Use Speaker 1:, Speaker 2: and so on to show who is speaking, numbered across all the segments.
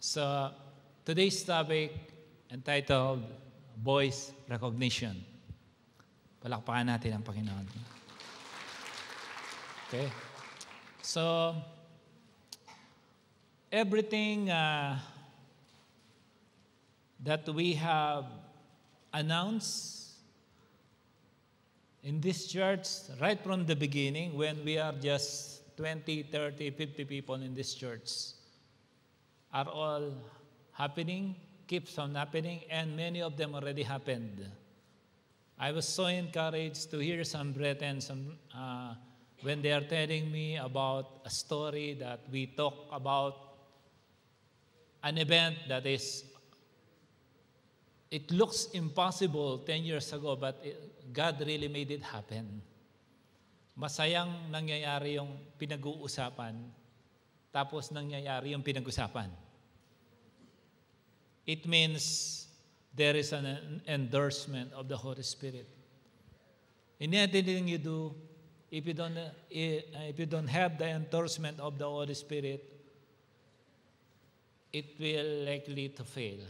Speaker 1: So, today's topic entitled Voice Recognition. Palakpakan natin ang Panginoon. Okay? So, everything that we have announced in this church right from the beginning when we are just 20, 30, 50 people in this church are all happening, keeps on happening, and many of them already happened. I was so encouraged to hear some brethren when they are telling me about a story that we talk about an event that it looks impossible 10 years ago, but God really made it happen. Masayang nangyayari yung pinag-uusapan, tapos nangyayari yung pinag-usapan. It means there is an endorsement of the Holy Spirit. In anything you do, if you don't have the endorsement of the Holy Spirit, it will likely to fail.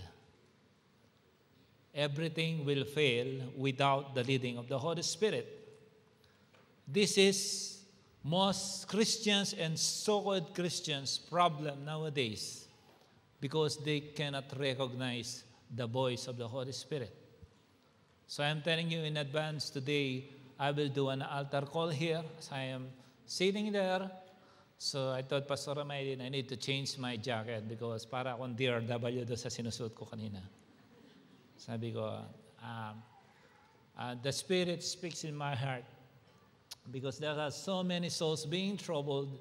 Speaker 1: Everything will fail without the leading of the Holy Spirit. This is most Christians and so-called Christians' problem nowadays because they cannot recognize the voice of the Holy Spirit. So I'm telling you in advance today, I will do an altar call here as I am sitting there. So I told Pastor Maylin, I need to change my jacket because para akong DRW doon sa sinusuot ko kanina. Sabi ko, the Spirit speaks in my heart because there are so many souls being troubled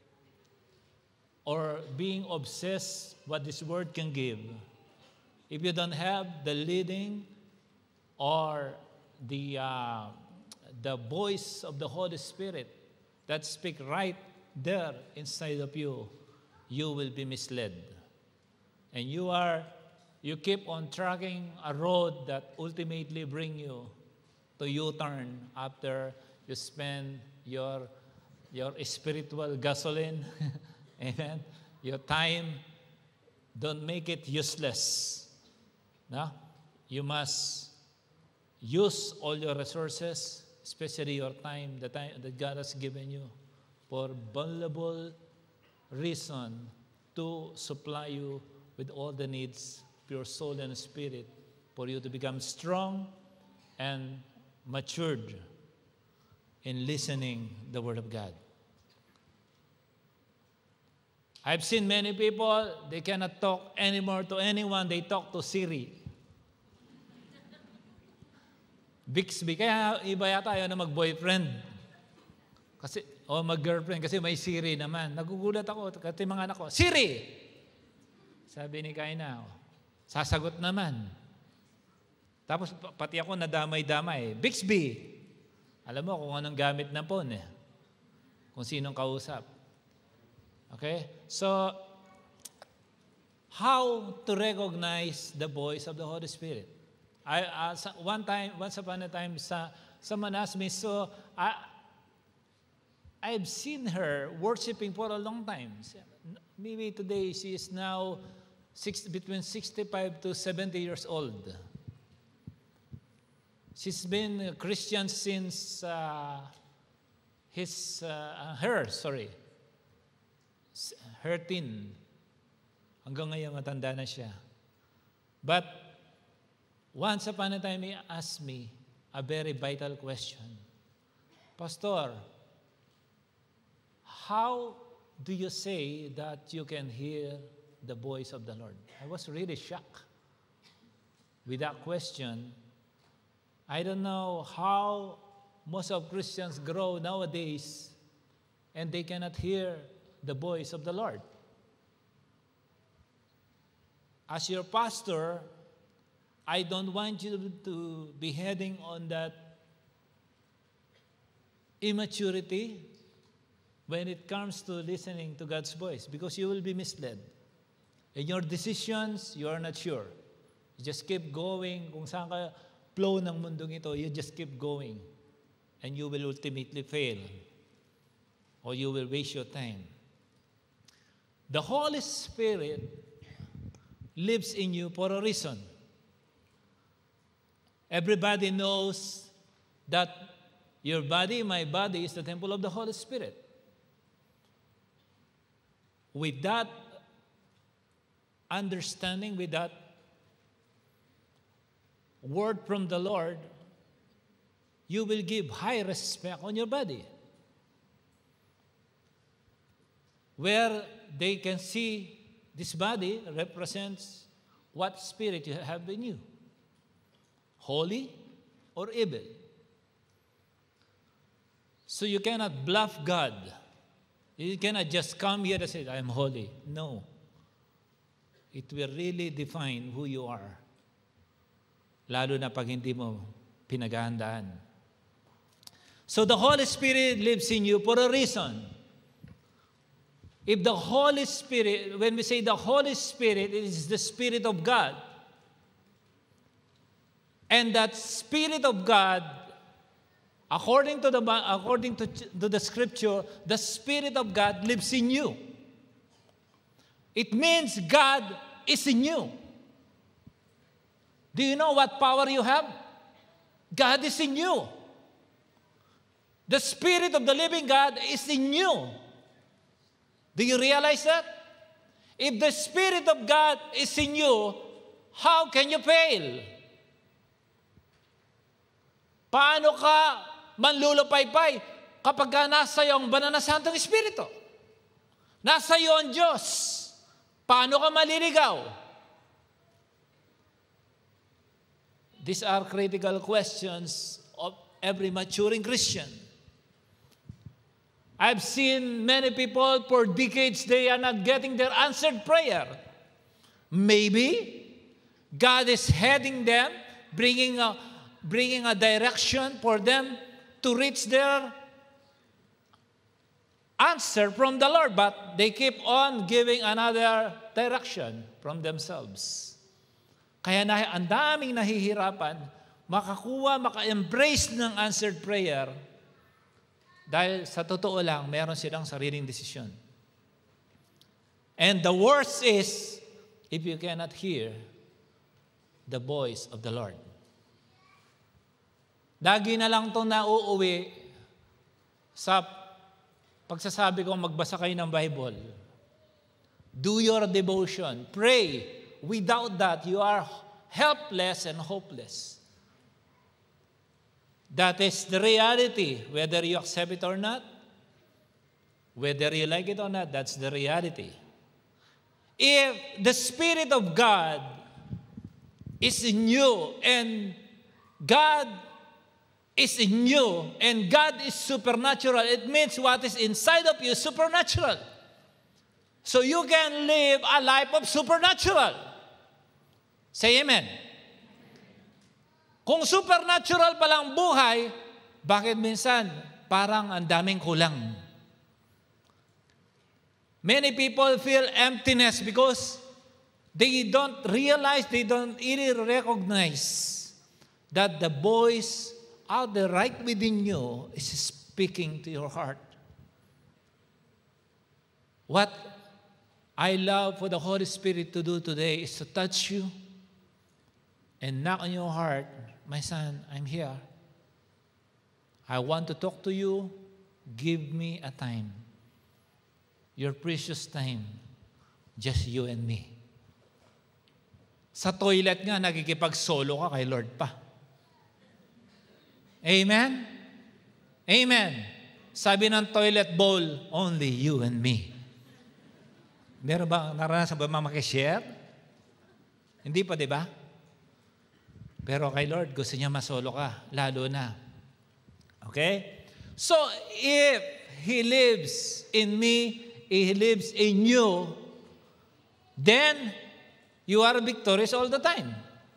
Speaker 1: or being obsessed what this word can give. If you don't have the leading or the voice of the Holy Spirit that speak right there inside of you, you will be misled. And you keep on tracking a road that ultimately bring you to U-turn after you spend your spiritual gasoline, amen, your time. Don't make it useless. No? You must use all your resources, especially your time, the time that God has given you, for valuable reason to supply you with all the needs of your soul and spirit for you to become strong and matured in listening the Word of God. I've seen many people, they cannot talk anymore to anyone. They talk to Siri. Bixby. Kaya iba yata yun na mag-boyfriend. O mag-girlfriend kasi may Siri naman. Nagugulat ako kasi mga anak ko, Siri! Sabi ni Kaina, sasagot naman. Tapos pati ako nadamay-damay. Bixby! Alam mo kung anong gamit ng phone eh. Kung sinong kausap. Okay? So, how to recognize the voice of the Holy Spirit? Once upon a time, someone asked me, so I've seen her worshiping for a long time. Maybe today she is now between 65 to 70 years old. She's been a Christian since her teen. Hanggang ngayon matanda na siya. But once upon a time, he asked me a very vital question. Pastor, how do you say that you can hear the voice of the Lord? I was really shocked with that question. I don't know how most of Christians grow nowadays and they cannot hear the voice of the Lord. As your pastor, I don't want you to be heading on that immaturity when it comes to listening to God's voice because you will be misled. In your decisions, you are not sure. You just keep going. Kung saan ka flow ng mundong ito, you just keep going. And you will ultimately fail. Or you will waste your time. The Holy Spirit lives in you for a reason. Everybody knows that your body, my body, is the temple of the Holy Spirit. With that understanding, with that word from the Lord, you will give high respect on your body. Where they can see this body represents what spirit you have in you, holy or evil. So you cannot bluff God. You cannot just come here and say, I am holy. No. It will really define who you are. Lalo na pag hindi mo pinaghahandaan. So the Holy Spirit lives in you for a reason. If the Holy Spirit, when we say the Holy Spirit, it is the Spirit of God. And that Spirit of God, according to the Scripture, the Spirit of God lives in you. It means God is in you. Do you know what power you have? God is in you. The Spirit of the living God is in you. Do you realize that? If the Spirit of God is in you, how can you fail? Paano ka manlulupaypay kapag nasa iyo ang banal na Santong Espiritu? Nasa iyo ang Diyos. Paano ka maliligaw? These are critical questions of every maturing Christian. I've seen many people for decades, they are not getting their answered prayer. Maybe God is heading them, bringing a direction for them to reach their answer from the Lord, but they keep on giving another direction from themselves. Kaya ang daming nahihirapan, maka-embrace ng answered prayer dahil sa totoo lang, meron silang sariling desisyon. And the worst is, if you cannot hear the voice of the Lord. Lagi na lang itong nauuwi sa pagsasabi ko magbasa kayo ng Bible. Do your devotion. Pray. Without that, you are helpless and hopeless. That is the reality, whether you accept it or not, whether you like it or not, that's the reality. If the Spirit of God is in you, and God is in you, and God is supernatural, it means what is inside of you is supernatural. So you can live a life of supernatural. Say amen. Kung supernatural palang buhay, bakit minsan parang ang daming kulang? Many people feel emptiness because they don't realize, they don't really recognize that the voice out there right within you is speaking to your heart. What I love for the Holy Spirit to do today is to touch you and knock on your heart. My son, I'm here. I want to talk to you. Give me a time. Your precious time. Just you and me. Sa toilet nga, nagkikipag-solo ka kay Lord pa. Amen? Amen. Sabi ng toilet bowl, only you and me. Meron ba, naranasan ba makishare? Hindi pa, di ba? Pero kay Lord, gusto niya masolo ka, lalo na. Okay? So, if He lives in me, He lives in you, then you are victorious all the time.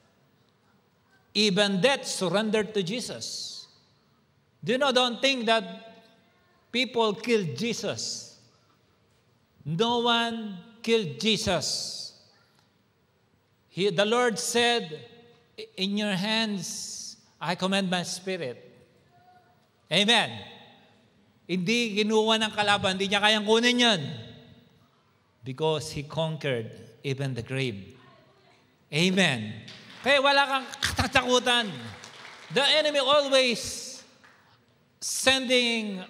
Speaker 1: Even death surrendered to Jesus. Do you know, don't think that people killed Jesus. No one killed Jesus. The Lord said, in your hands, I commend my spirit. Amen. Hindi kinuha ng kalaban, hindi niya kayang kunin yan. Because He conquered even the grave. Amen. Kaya wala kang katatakutan. The enemy always sending,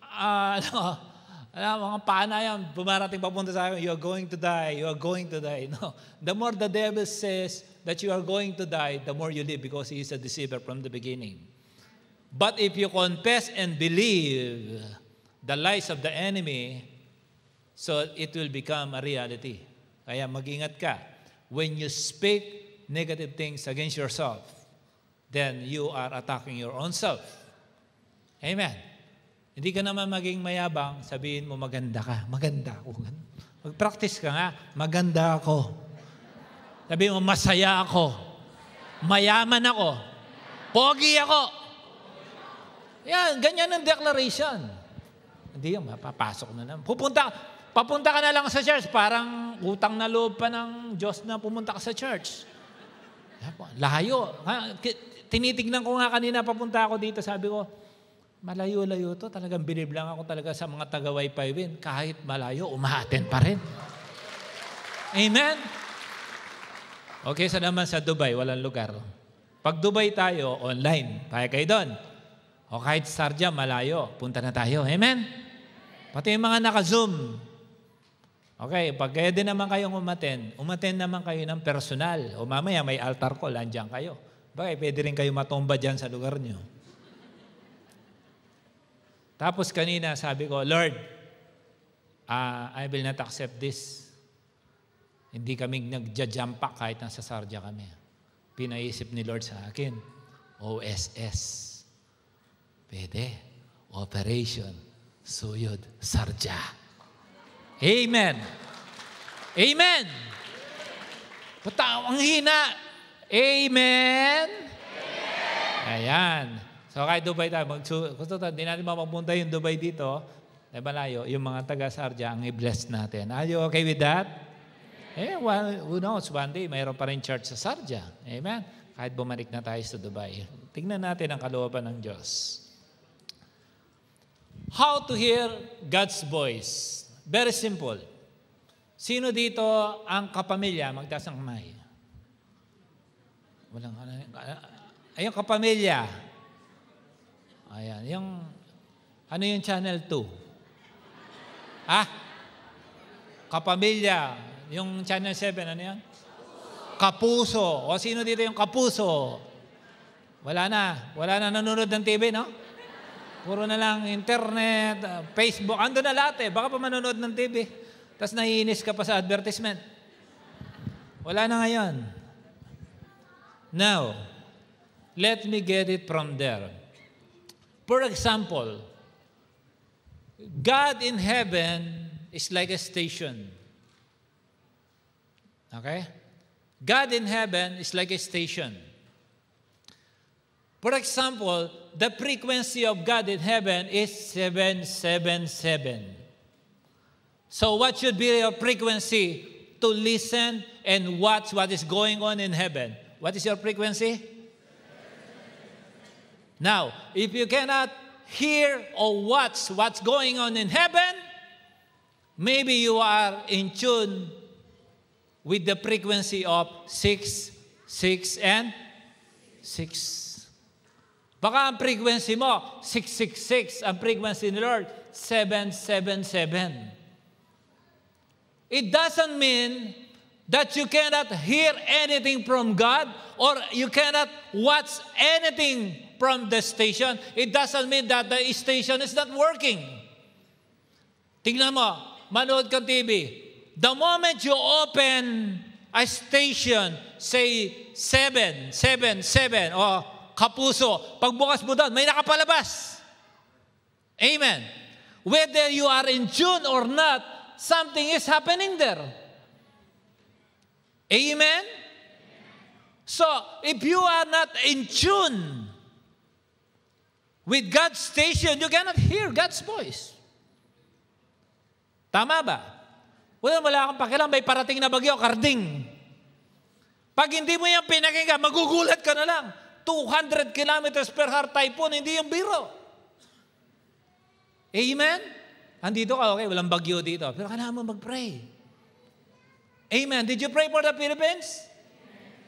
Speaker 1: mga paanayan, pumarating papunta sa akin, you are going to die, you are going to die. No. The more the devil says that you are going to die, the more you live because he is a deceiver from the beginning. But if you confess and believe the lies of the enemy, so it will become a reality. Kaya mag-ingat ka. When you speak negative things against yourself, then you are attacking your own self. Amen. Hindi ka naman maging mayabang, sabihin mo maganda ka. Maganda ako. Mag-practice ka nga, maganda ako. Sabihin mo masaya ako. Mayaman ako. Pogi ako. Yan, ganyan ang declaration. Hindi yan, mapapasok na naman. Papunta ka na lang sa church, parang utang na loob pa ng Diyos na pumunta ka sa church. Layo. Tinitignan ko nga kanina, papunta ako dito, sabi ko, malayo-layo to. Talagang believe lang ako talaga sa mga taga-Wi-Fi win. Kahit malayo, umaattend pa rin. Amen? Okay, sa naman sa Dubai, walang lugar. Pag Dubai tayo, online. Kaya kayo doon. O kahit Sharjah, malayo. Punta na tayo. Amen? Pati yung mga naka-Zoom. Okay, pag kaya din naman kayong umattend naman kayo ng personal. O mamaya may altar call, andyan kayo. Bakit pwede rin kayo matumba dyan sa lugar nyo. Tapos kanina sabi ko, Lord, I will not accept this. Hindi kami nagja-jump kahit nasa Sharjah kami. Pinaisip ni Lord sa akin, OSS. Pwede. Operation Suyod Sharjah. Amen. Amen. Ang hina. Amen. Ayan. So kahit Dubai tayo, hindi natin mapapunta yung Dubai dito, na malayo, yung mga taga-Sharjah, ang i-bless natin. Are you okay with that? Well, who knows, one day, mayroon pa rin church sa Sharjah. Amen? Kahit bumalik na tayo sa Dubai. Tingnan natin ang kalooban ng Diyos. How to hear God's voice. Very simple. Sino dito ang kapamilya? Magtaas ang kamay. Walang ayun, kapamilya. Ayan. Ano yung channel 2? Kapamilya. Yung channel 7, ano yan? Kapuso. O sino dito yung kapuso? Wala na. Wala na nanonood ng TV, no? Puro na lang internet, Facebook. Ando na lahat eh. Baka pa manonood ng TV. Tapos naiinis ka pa sa advertisement. Wala na ngayon. Now, let me get it from there. For example, God in heaven is like a station. Okay? God in heaven is like a station. For example, the frequency of God in heaven is 777. So what should be your frequency to listen and watch what is going on in heaven? What is your frequency? Now, if you cannot hear or watch what's going on in heaven, maybe you are in tune with the frequency of 6, 6, and 6. Baka ang frequency mo, 666. Ang frequency ni Lord, 777. It doesn't mean that you cannot hear anything from God or you cannot watch anything from the station. It doesn't mean that the station is not working. Tingnan mo, manood kang TV. The moment you open a station, say 777 or Kapuso, pagbukas mo doon, may nakapalabas. Amen. Whether you are in tune or not, something is happening there. Amen? So, if you are not in tune with God's station, you cannot hear God's voice. Tama ba? Wala kang pakialam, may parating na bagyo, karding. Pag hindi mo yan pinakinggan, magugulat ka na lang. 200 kilometers per hour typhoon, hindi yung biro. Amen? Andito ka, okay, walang bagyo dito. Pero kailangan mo mag-pray. Amen. Did you pray for the Philippines?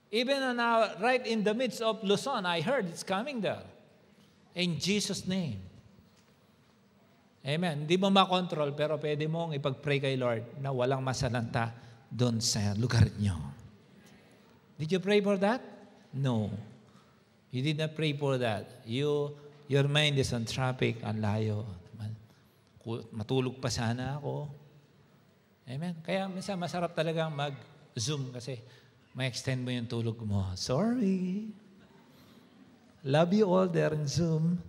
Speaker 1: Even right in the midst of Luzon, I heard it's coming there. In Jesus' name. Amen. Hindi mo makontrol, pero pwede mong ipag-pray kay Lord na walang masalanta doon sa lugar nyo. Did you pray for that? No. You did not pray for that. Your mind is on traffic, ang layo. Matulog pa sana ako. Amen. Kaya minsan masarap talagang mag-Zoom kasi ma-extend mo yung tulog mo. Sorry. Love you all there in Zoom.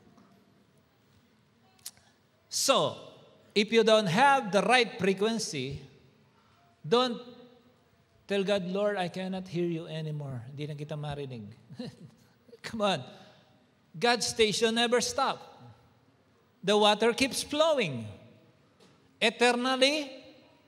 Speaker 1: So, if you don't have the right frequency, don't tell God, Lord, I cannot hear you anymore. Hindi na kita marinig. Come on. God's station never stops. The water keeps flowing. Eternally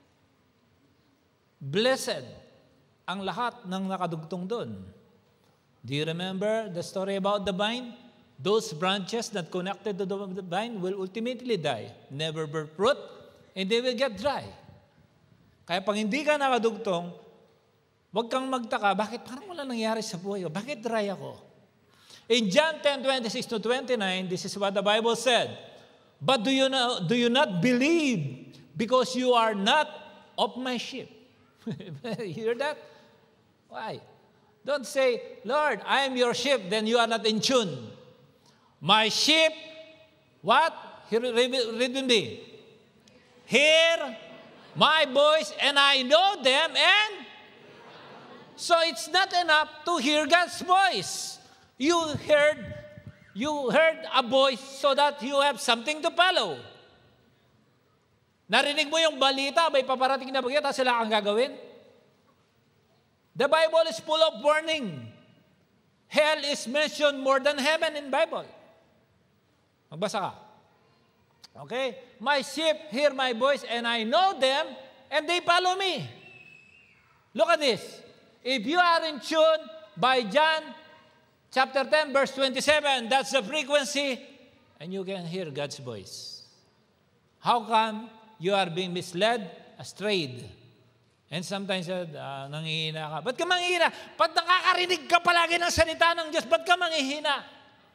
Speaker 1: blessed ang lahat ng nakadugtong doon. Do you remember the story about the vine? Those branches that connected to the vine will ultimately die, never bear fruit, and they will get dry. Kaya pag hindi ka nakadugtong, huwag kang magtaka, bakit parang wala nangyari sa buhay ko? Bakit dry ako? In John 10:26-29, this is what the Bible said. But do you not believe because you are not of my sheep? Hear that? Why? Don't say, Lord, I am your sheep, then you are not in tune. My sheep, what? Read with me. Hear my voice, and I know them, and so it's not enough to hear God's voice. You heard a voice so that you have something to follow. Narinig mo yung balita, may paparating na bagyo, tapos sila ang gagawin? The Bible is full of warning. Hell is mentioned more than heaven in Bible. Magbasa ka. Okay? My sheep hear my voice, and I know them, and they follow me. Look at this. If you are in tune by John chapter 10, verse 27, that's the frequency, and you can hear God's voice. How come you are being misled, astrayed? And sometimes, nangihina ka. Ba't ka manghihina? Ba't nakakarinig ka palagi ng salita ng Diyos? Ba't ka manghihina?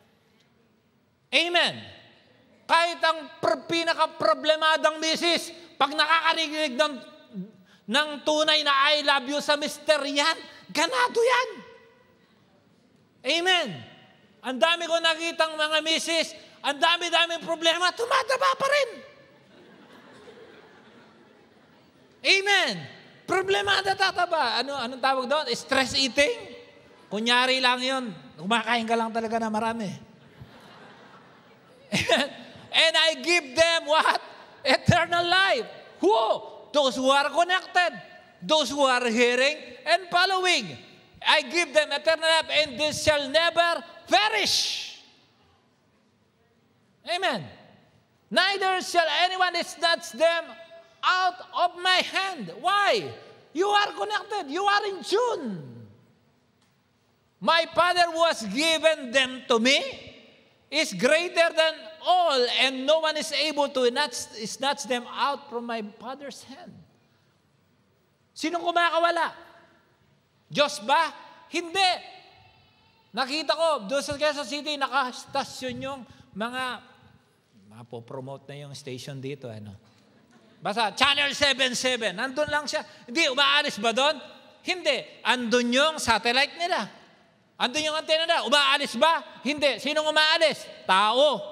Speaker 1: Amen. Kahit ang pinaka-problemadang misis, pag nakakarinig ng tunay na I love you sa mister yan, ganado yan. Amen. Ang dami ko nakitang mga misis, ang dami-daming problema, tumataba pa rin. Amen. Problemada tataba. Anong tawag doon? Stress eating? Kunyari lang yun. Kumakain ka lang talaga na marami. And I give them what? Eternal life. Who? Those who are connected. Those who are hearing and following. I give them eternal life, and they shall never perish. Amen. Neither shall anyone snatch them out of my hand. Why? You are connected. You are in tune. My Father who has given them to me is greater than all, and no one is able to snatch them out from my Father's hand. Sinong kumakawala? Diyos ba? Hindi. Nakita ko, doon sa Quezon City, nakastasyon yung mapopromote na yung station dito. Basta, Channel 77. Nandun lang siya. Hindi, umaalis ba doon? Hindi. Andun yung satellite nila. Andun yung antena nila. Umaalis ba? Hindi. Sinong umaalis? Tao.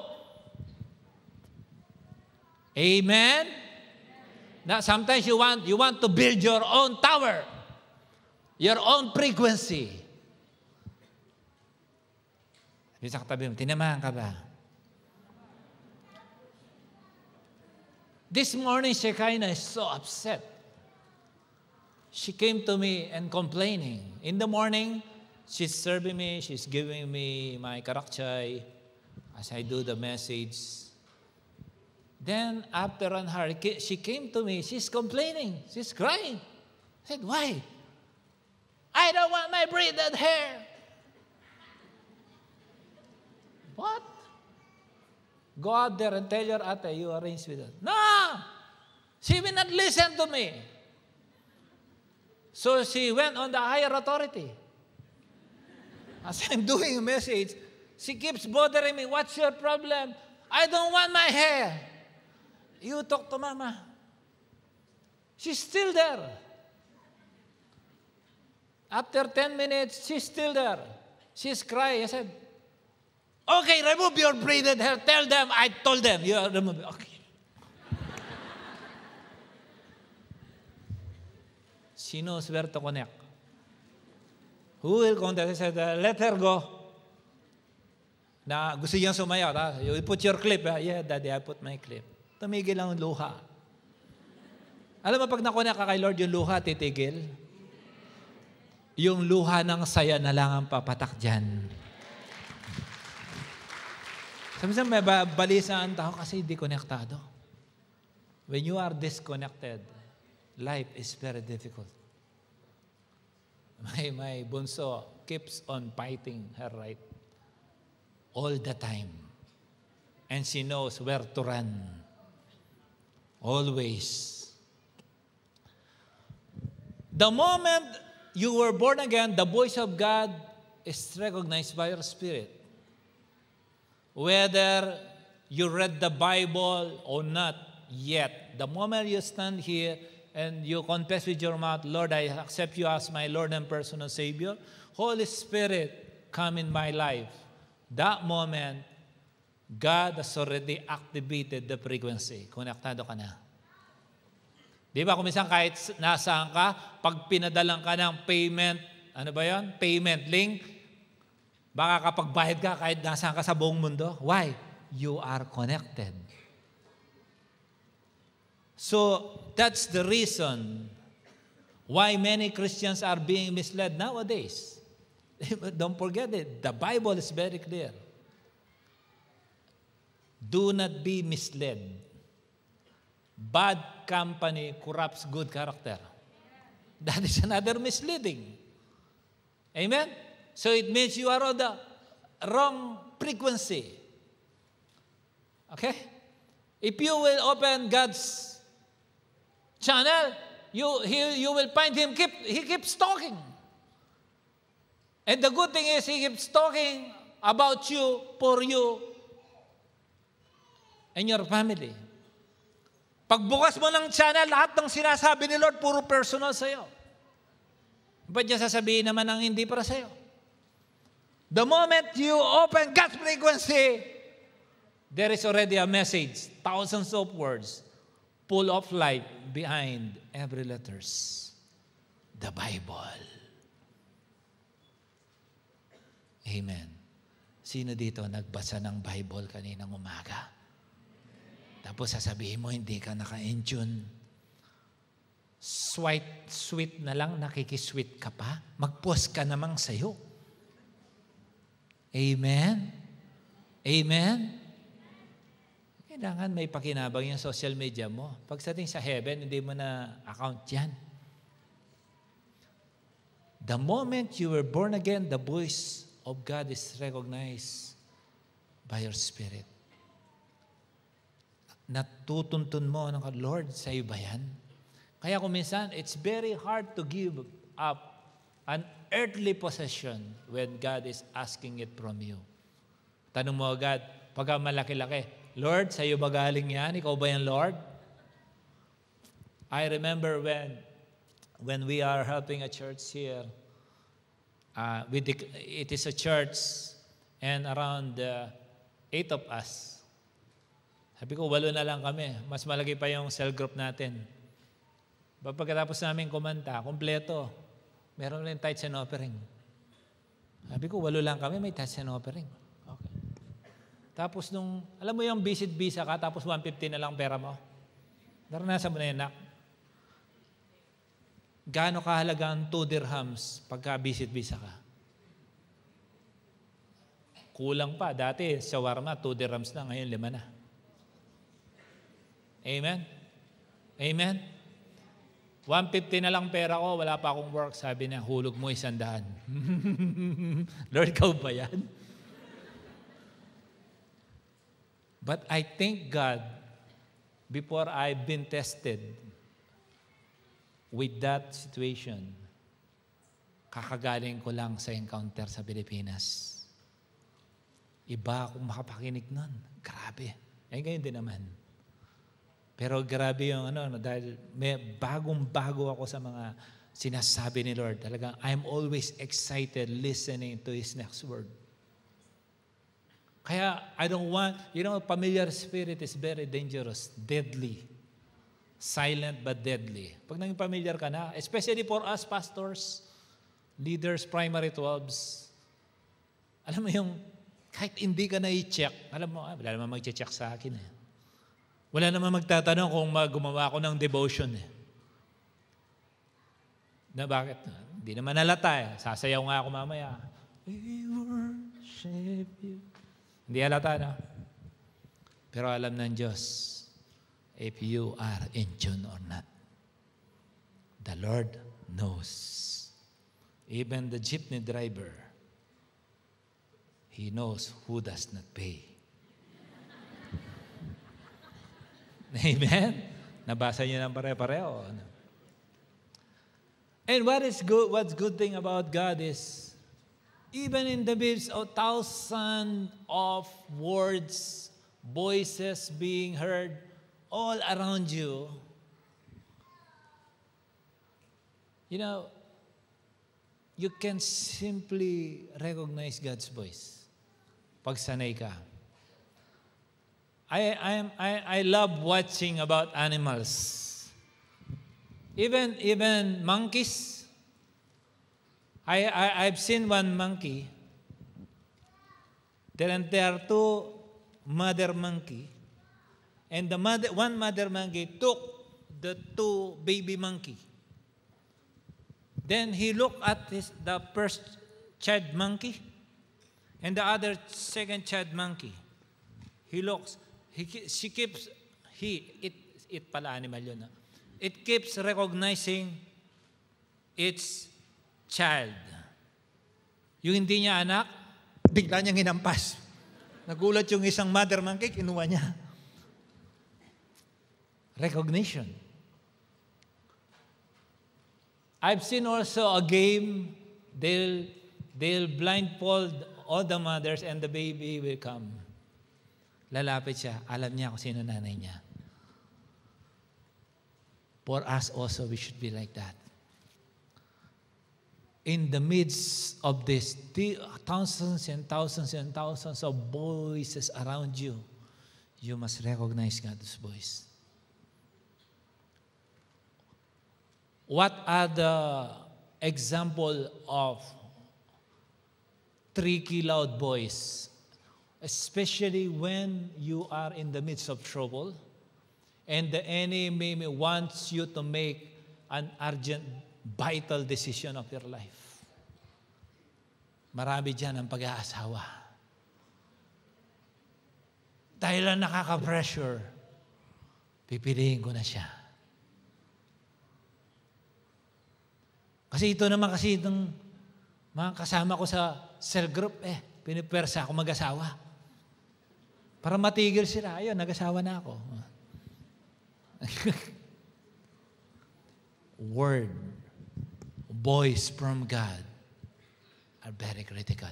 Speaker 1: Amen? Now, sometimes you want to build your own tower. Your own frequency. Sabi sa katabi mo, tinamahan ka ba? This morning, Shekinah is so upset. She came to me and complaining. In the morning, she's serving me, she's giving me my karakchay as I do the message. Then, after an hour, she came to me, she's complaining, she's crying. I said, why? I don't want my braided hair. What? Go out there and tell your ate you arrange with her. No! She will not listen to me. So she went on the higher authority. As I'm doing a message, she keeps bothering me. What's your problem? I don't want my hair. You talk to Mama. She's still there. After 10 minutes, she's still there. She's crying. I said, okay, remove your braided hair. Tell them, I told them. You remove it. Okay. She knows where to connect. Who will contact? I said, let her go. Na gusto niyang sumayaw. You put your clip. Yeah, Daddy, I put my clip. Tumigil ang luha. Alam mo, pag nakuha ka kay Lord, yung luha titigil. Yung luha ng saya na lang ang papatak dyan. Sabi may balisa ang tao kasi hindi konektado. When you are disconnected, life is very difficult. My bunso keeps on fighting her right all the time. And she knows where to run. Always. The moment you were born again, the voice of God is recognized by your spirit. Whether you read the Bible or not yet, the moment you stand here and you confess with your mouth, Lord, I accept you as my Lord and personal Savior, Holy Spirit, come in my life. That moment, God has already activated the frequency. Konektado ka na. Di ba, kung minsan kahit nasaan ka, pag pinadalang ka ng payment, ano ba yon? Payment link, baka kapag bayad ka kahit nasaan ka sa buong mundo. Why? You are connected. So, that's the reason why many Christians are being misled nowadays. Don't forget it. The Bible is very clear. Do not be misled. Bad company corrupts good character. That is another misleading. Amen? So it means you are on the wrong frequency. Okay? If you will open God's channel, you will find Him, He keeps talking. And the good thing is, He keeps talking about you, for you, and your family. Pagbukas mo ng channel, lahat ng sinasabi ni Lord, puro personal sa'yo. Ba't niya sasabihin naman ang hindi para sa'yo? The moment you open God's frequency, there is already a message, thousands of words, full of light behind every letters. The Bible. Amen. Sino dito nagbasa ng Bible kaninang umaga? Tapos sasabihin mo, hindi ka naka-in-tune. Sweet na lang, nakikisweet ka pa. Mag-post ka namang sa'yo. Amen? Amen? Kailangan may pakinabang yung social media mo. Pagdating sa heaven, hindi mo na account yan. The moment you were born again, the voice of God is recognized by your spirit. Natutuntun mo ng Lord, sa'yo ba yan? Kaya kung minsan, it's very hard to give up an earthly possession when God is asking it from you. Tanong mo agad, pagka malaki-laki, Lord, sa'yo ba galing yan? Ikaw ba yan, Lord? I remember when we are helping a church here, it is a church and around 8 of us. Sabi ko, 8 na lang kami. Mas malaki pa yung cell group natin. Pagkatapos namin kumanta, kompleto. Meron rin tithes and offering. Sabi ko, 8 lang kami, may tithes and offering. Okay. Tapos alam mo yung visit visa ka, tapos 150 na lang pera mo. Naranasan mo na yun, nak. Gaano kahalaga ang 2 dirhams pagka visit visa ka? Kulang pa. Dati, shawarma, 2 dirhams na, ngayon 5 na. Amen? Amen? 150 na lang pera ko, wala pa akong work. Sabi niya, hulog mo 100. Lord, ikaw ba yan? But I thank God, before I've been tested with that situation, Kakagaling ko lang sa encounter sa Pilipinas. Iba akong makapakinig nun. Grabe. Ngayon din naman. Pero grabe yung dahil may bagong-bago ako sa mga sinasabi ni Lord. Talagang I'm always excited listening to His next word. Kaya I don't want, familiar spirit is very dangerous, deadly. Silent but deadly. Pag naging familiar ka na, especially for us pastors, leaders, primary 12s, alam mo yung kahit hindi ka na i-check, alam mo, wala naman mag-check sa akin eh. Wala naman magtatanong kung gumawa ako ng devotion eh. Na bakit? Hindi naman halata eh. Sasayaw nga ako mamaya. We worship you. Hindi halata na. Pero alam ng Diyos, if you are in tune or not. The Lord knows. Even the jeepney driver, he knows who does not pay. Amen? Nabasa niyo ng pare-pareho. And what's good thing about God is, even in the midst of thousands of words, voices being heard all around you, you can simply recognize God's voice. Pag sanay ka. I love watching about animals. Even monkeys. I've seen one monkey. There are two mother monkey. And one mother monkey took the two baby monkey. Then he looked at the first child monkey and the other second child monkey. He looks, it pala animal yun. It keeps recognizing its child. Yung hindi niya anak, bigla niyang hinampas. Nagulat yung isang mother monkey, kinuha niya. Recognition. I've seen also a game, they'll blindfold all the mothers and the baby will come. Lalapit siya, alam niya kung sino nanay niya. For us also, we should be like that. In the midst of this thousands and thousands and thousands of voices around you, you must recognize God's voice. What are the example of tricky, loud voice? Especially when you are in the midst of trouble and the enemy wants you to make an urgent, vital decision of your life. Marami dyan ang pag-aasawa. Dahil lang nakaka-pressure, pipiliin ko na siya. Kasi ito naman itong mga kasama ko sa cell group, pinipersa ako mag-asawa. Para matigil sila, ayun, nag-asawa na ako. Word, voice from God are very critical.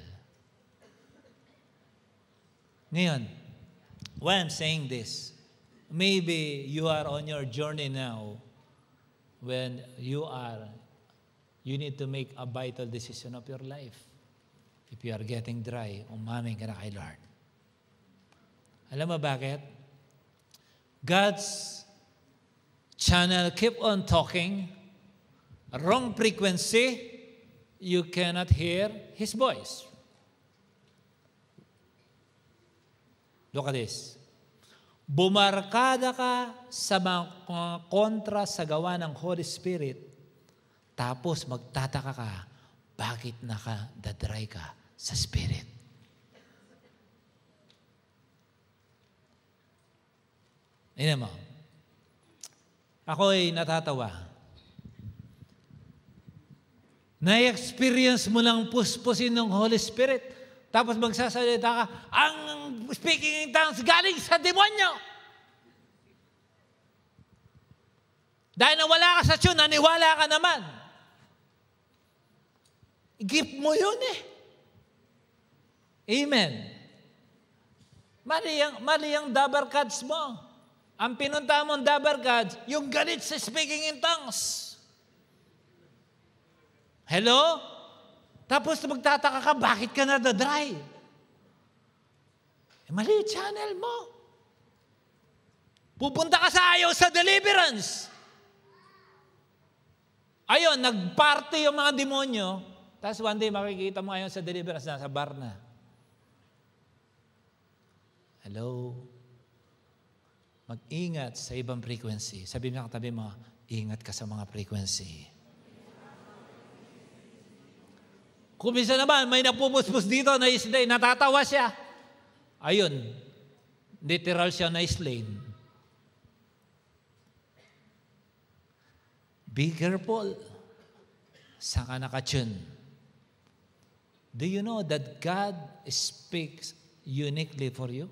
Speaker 1: Ngayon, why I'm saying this, maybe you are on your journey now when you need to make a vital decision of your life. If you are getting dry, umamin ka na kay Lord. Alam mo bakit? God's channel keep on talking, wrong frequency, you cannot hear His voice. Look at this. Bumarkada ka sa mga kontra sa gawa ng Holy Spirit, tapos magtataka ka, bakit nakadadry ka sa Spirit? Ina mo, ako ay natatawa. Na-experience mo lang puspusin ng Holy Spirit, tapos magsasalita ka, ang speaking in tongues galing sa demonyo. Dahil nawala ka sa tune, naniwala ka naman. Gift mo yun eh. Amen. Mali ang double cards mo. Ang pinunta mong double cards, yung galit sa speaking in tongues. Hello? Tapos magtataka ka, bakit ka nadadry? Mali channel mo. Pupunta ka sa ayaw sa deliverance. Ayun, nagparty yung mga demonyo, tapos one day makikita mo ayaw sa deliverance, nasa bar na. Hello? Mag-ingat sa ibang frequency. Sabi mo na katabi mo, ingat ka sa mga frequency. Kung minsan naman, may napupuspos dito na isday, natatawa siya. Ayun, literal siya na slain. Be careful. Saan ka nakatune? Do you know that God speaks uniquely for you?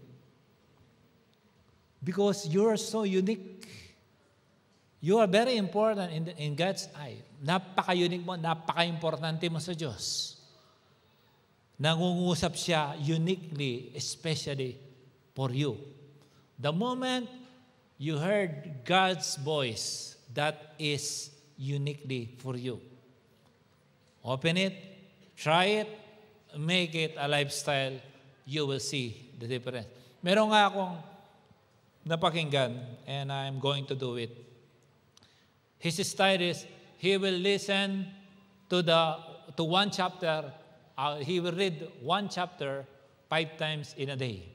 Speaker 1: Because you are so unique. You are very important in God's eye. Napaka-unique mo, napaka-importante mo sa Diyos. Nangungusap siya uniquely, especially for you. The moment you heard God's voice, that is uniquely for you. Open it, try it, make it a lifestyle, you will see the difference. Meron nga akong napakinggan, and I'm going to do it. His style is, he will listen to one chapter, he will read one chapter 5 times in a day.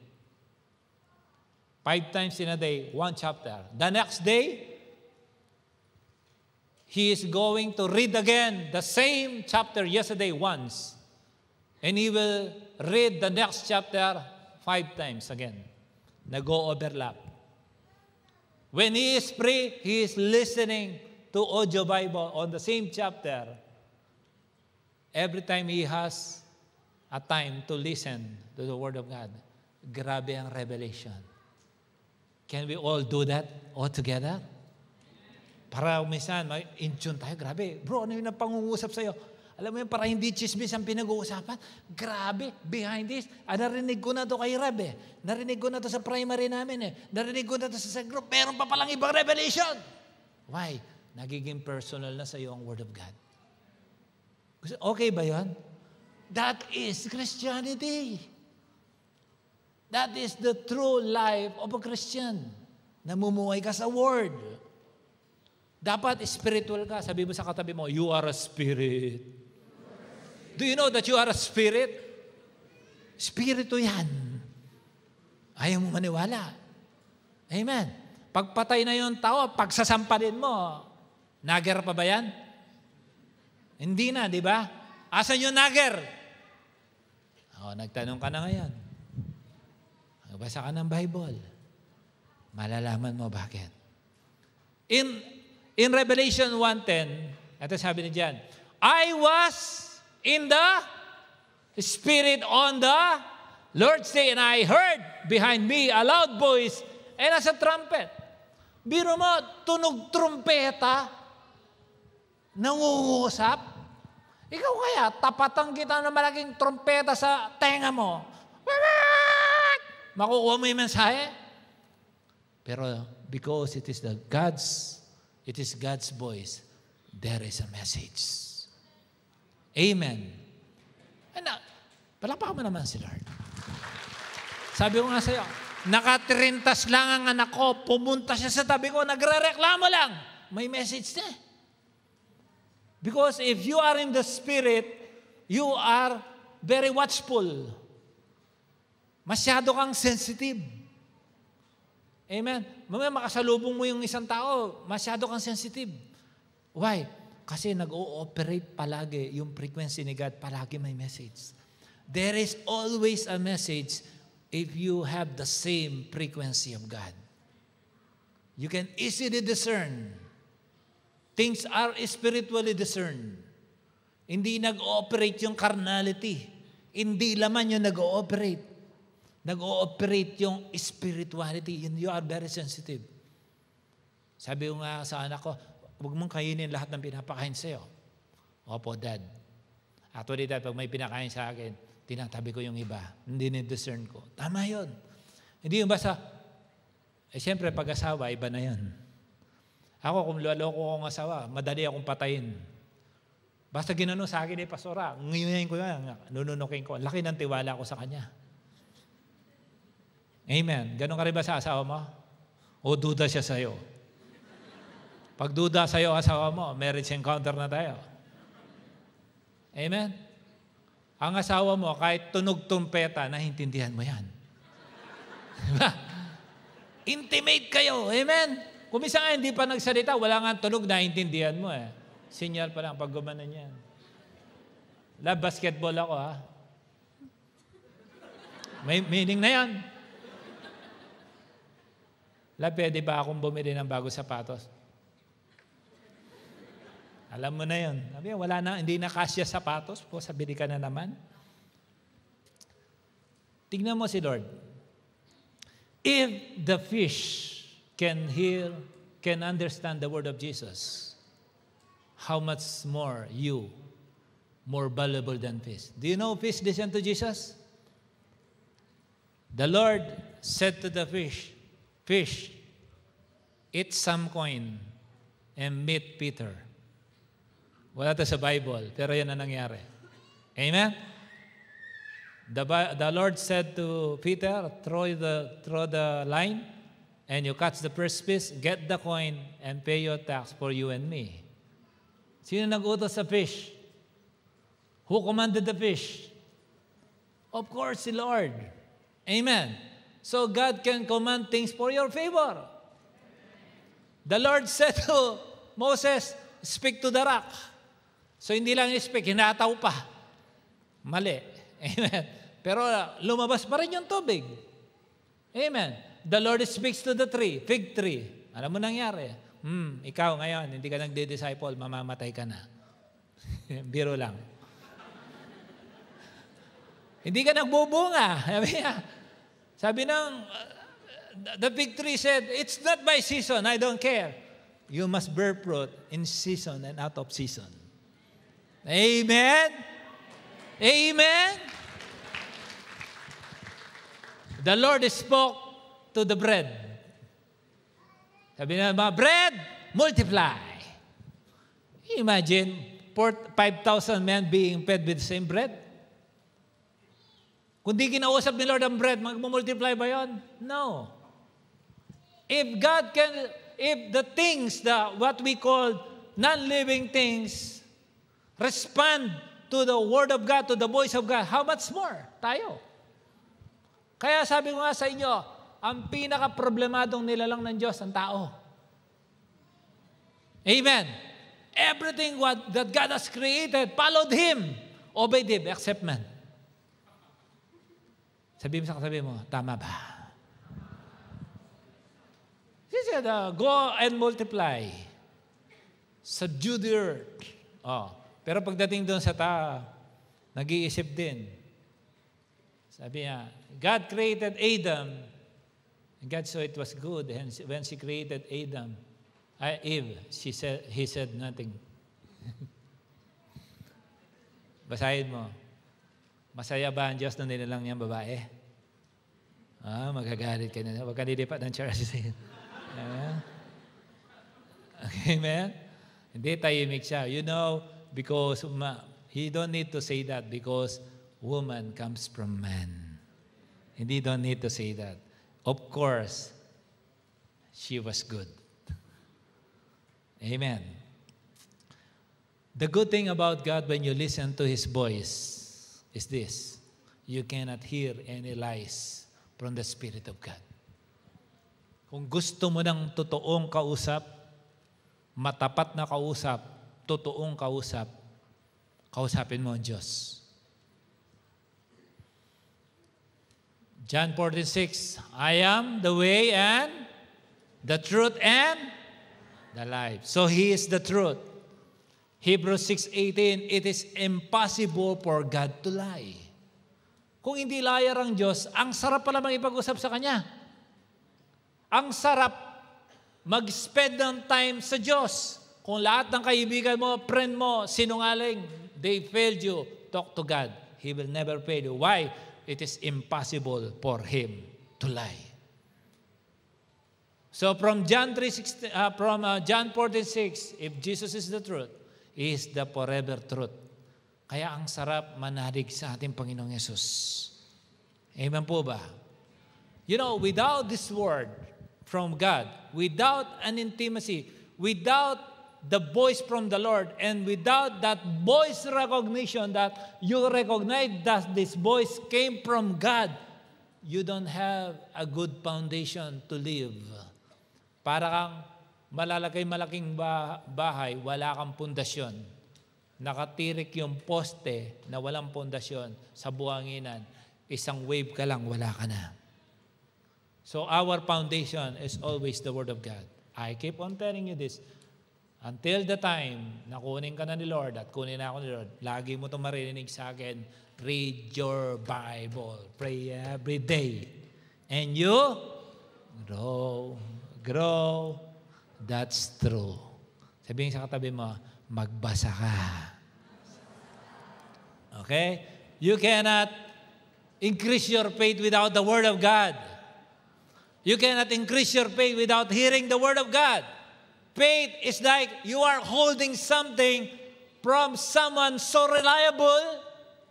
Speaker 1: 5 times in a day, one chapter. The next day, he is going to read again the same chapter yesterday once. And he will read the next chapter 5 times again. Nag-o-overlap. When he is free, he is listening to audio Bible on the same chapter. Every time he has a time to listen to the Word of God, grabe ang revelation. Can we all do that all together? Para minsan, in-tune tayo, grabe. Bro, ano yung napangungusap sa'yo? Alam mo yun, para hindi chismis ang pinag-uusapan. Grabe, behind this. Narinig ko na to kay Rab eh. Narinig ko na to sa primary namin eh. Narinig ko na to sa group. Meron pa palang ibang revelation. Why? Nagiging personal na sa iyo ang Word of God. Okay ba yun? That is Christianity. That is the true life of a Christian. Namumuhay ka sa Word. Dapat spiritual ka. Sabi mo sa katabi mo, you are a spirit. Do you know that you are a spirit? Spirito yan. Ayaw mo maniwala. Amen. Pagpatay na yung tao, pagsasampalin mo, nager pa ba yan? Hindi na, di ba? Asan yung nager? Nagtanong ka na ngayon. Magbasa ka ng Bible. Malalaman mo bakit. In Revelation 1:10, ito sabi niya dyan, I was in the Spirit on the Lord's day, and I heard behind me a loud voice and as a trumpet. Biro mo, tunog trumpeta, nangungusap. Ikaw kaya, tapatan kita ng malaking trumpeta sa tenga mo. Makukuha mo yung mensahe. Pero because it is God's voice, there is a message. Amen. Palakpakan mo naman si Lord. Sabi ko nga sa'yo, nakatirintas lang ang anak ko, pumunta siya sa tabi ko, nagre-reklamo lang. May message na. Because if you are in the Spirit, you are very watchful. Masyado kang sensitive. Amen. Mamaya makasalubong mo yung isang tao, masyado kang sensitive. Why? Kasi nag-ooperate palagi yung frequency ni God, palagi may message. There is always a message if you have the same frequency of God. You can easily discern. Things are spiritually discerned. Hindi nag-ooperate yung carnality. Hindi laman yung nag-ooperate. Nag-ooperate yung spirituality. You are very sensitive. Sabi ko nga sa anak ko, huwag mong kainin lahat ng pinapakain sa'yo. Opo, Dad. Actually, pag may pinakain sa akin, tinatabi ko yung iba. Hindi ni-discern ko. Tama yun. Hindi yung basta, siyempre pag-asawa, iba na yun. Ako, kung loloko akong asawa, madali akong patayin. Basta ginano sa akin pastora, ngayon ko yan, nununukin ko. Laki ng tiwala ko sa kanya. Amen. Ganon ka rin ba sa asawa mo? O duda siya sa'yo? Pag duda sa'yo asawa mo, marriage encounter na tayo. Amen? Ang asawa mo, kahit tunog tumpeta, naintindihan mo yan. Diba? Intimate kayo. Amen? Kung minsan nga hindi pa nagsalita, wala nga tunog, naintindihan mo eh. Sinyal pa lang pag gumanan yan. Love basketball ako ha. May meaning na yan. Love, pwede ba akong bumili ng bagong sapatos? Alam mo na yun. Sabi, wala na, hindi na kasya sapatos po, sabili ka na naman. Tignan mo si Lord. If the fish can hear, can understand the word of Jesus, how much more you, more valuable than fish? Do you know fish listen to Jesus? The Lord said to the fish, "Fish, eat some coin and meet Peter." Wala ito sa Bible, pero yan ang nangyari. Amen? The Lord said to Peter, throw the line, and you catch the first fish, get the coin, and pay your tax for you and me. Sino nag-utos sa fish? Who commanded the fish? Of course, the Lord. Amen. So God can command things for your favor. The Lord said to Moses, speak to the rock. So hindi lang speak, hinataw pa. Mali. Amen. Pero lumabas pa rin yung tubig. Amen. The Lord speaks to the tree, fig tree. Alam mo nangyari? Ikaw ngayon, hindi ka nagdi-disciple, mamamatay ka na. Biro lang. Hindi ka nagbubunga. Sabi ng, the fig tree said, it's not my season, I don't care. You must bear fruit in season and out of season. Amen? Amen? The Lord spoke to the bread. Sabi na, mga bread, multiply. Imagine, 5,000 men being fed with the same bread. Kung di kinausap ni Lord ang bread, mag-multiply ba yun? No. If God can, if the things, what we call non-living things, respond to the Word of God, to the voice of God, how much more? Tayo. Kaya sabi ko nga sa inyo, ang pinaka-problemadong nilalang ng Diyos, ang tao. Amen. Everything that God has created, followed Him, obeyed Him, except man. Sabi mo, tama ba? He said, go and multiply. Subdue the earth. Pero pagdating doon sa nag-iisip din. Sabi niya, God created Adam, and God saw it was good. And when she created Eve, he said nothing. Basahin mo. Masaya ba ang Diyos na nilalang niyang babae? Magagalit ka na. Huwag ka nilipat ng church. Amen? Hindi tahimik siya. You know, because he don't need to say that because woman comes from man. Hindi don't need to say that. Of course, she was good. Amen. The good thing about God when you listen to His voice is this. You cannot hear any lies from the Spirit of God. Kung gusto mo ng totoong kausap, matapat na kausap, totoong kausap, kausapin mo ang Diyos. John 14:6, I am the way and the truth and the life. So He is the truth. Hebrews 6:18, it is impossible for God to lie. Kung hindi liar ang Diyos, ang sarap pala mag-ipag-usap sa Kanya. Ang sarap mag-spend ng time sa Diyos. Kung lahat ng kaibigan mo, friend mo, sinungaling, they failed you, talk to God, He will never fail you. Why? It is impossible for Him to lie. So from John 14:6, if Jesus is the truth, He is the forever truth. Kaya ang sarap manalig sa ating Panginoong Yesus. Amen po ba? You know, without this word from God, without an intimacy, without the voice from the Lord, and without that voice recognition that you recognize that this voice came from God, you don't have a good foundation to live. Para kang malaking bahay, wala kang pundasyon. Nakatirik yung poste na walang pundasyon sa buhanginan. Isang wave ka lang, wala ka na. So our foundation is always the Word of God. I keep on telling you this. Until the time na kunin ka na ni Lord at kunin na ako ni Lord, lagi mo itong maririnig sa akin, read your Bible. Pray every day. And you grow. That's true. Sabihin sa katabi mo, magbasa ka. Okay? You cannot increase your faith without the Word of God. You cannot increase your faith without hearing the Word of God. Faith is like you are holding something from someone so reliable.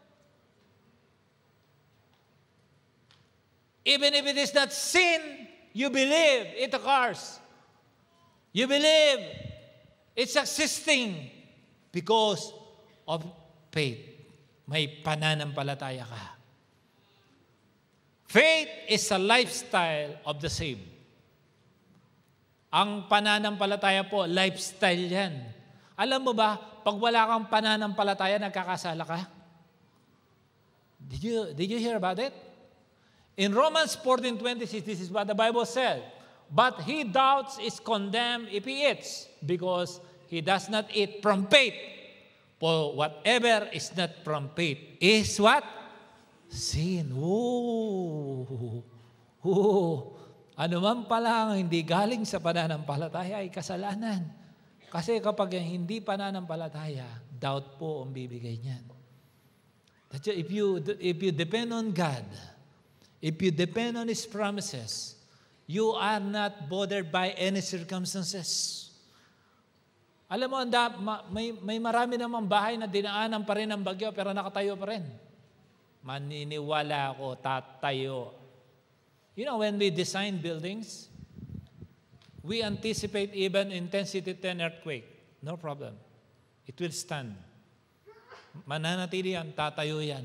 Speaker 1: Even if it is not seen, you believe it occurs. You believe it's existing because of faith. May pananampalataya ka. Faith is a lifestyle of the saved. Ang pananampalataya po, lifestyle yan. Alam mo ba, pag wala kang pananampalataya, nagkakasala ka? Did you hear about it? In Romans 14:26, this is what the Bible said. But he doubts is condemned if he eats, because he does not eat from faith. For whatever is not from faith is what? Sin. Ano man pala ang hindi galing sa pananampalataya ay kasalanan. Kasi kapag hindi pananampalataya, doubt po ang bibigay niyan. If you depend on God, if you depend on His promises, you are not bothered by any circumstances. Alam mo, may marami namang bahay na dinaanan pa rin ng bagyo pero nakatayo pa rin. Maniniwala ako, tatayo. You know, when we design buildings, we anticipate even intensity 10 earthquake. No problem. It will stand. Mananatili yan, tatayo yan.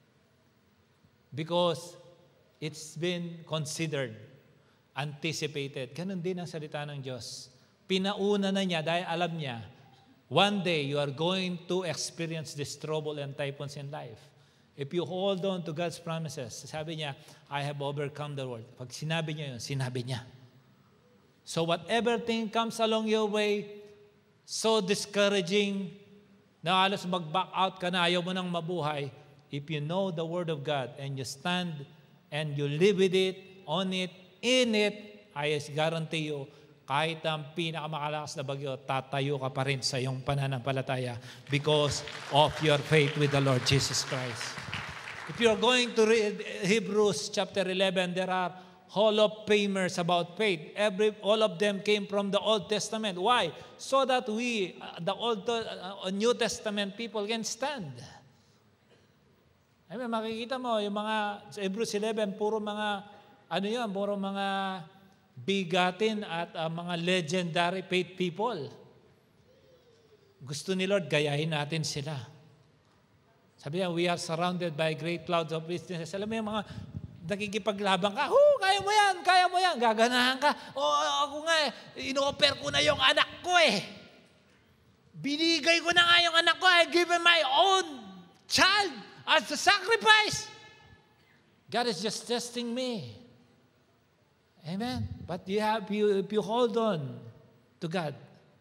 Speaker 1: Because it's been considered, anticipated. Ganun din ang salita ng Diyos. Pinauna na niya dahil alam niya, one day you are going to experience this trouble and typhoons in life. If you hold on to God's promises, sabi niya, I have overcome the world. Pag sinabi niya yun, sinabi niya. So whatever thing comes along your way, so discouraging, na halos mag-back out ka na, ayaw mo nang mabuhay, if you know the Word of God and you stand and you live with it, on it, in it, I guarantee you, kahit ang pinakamakalakas na bagyo, tatayo ka pa rin sa iyong pananampalataya because of your faith with the Lord Jesus Christ. If you're going to read Hebrews chapter 11, there are Hall of Famers about faith. All of them came from the Old Testament. Why? So that we, the New Testament people, can stand. I mean, makikita mo, yung mga, sa Hebrews 11, puro mga, puro mga bigatin at mga legendary faith people. Gusto ni Lord, gayahin natin sila. Sabi niya, we are surrounded by great clouds of witnesses. Alam mo yung mga nakikipaglaban ka, kaya mo yan, gaganahan ka. Ako nga, ino-offer ko na yung anak ko eh. Binigay ko na nga yung anak ko, I give him my own child as a sacrifice. God is just testing me. Amen. But if you hold on to God,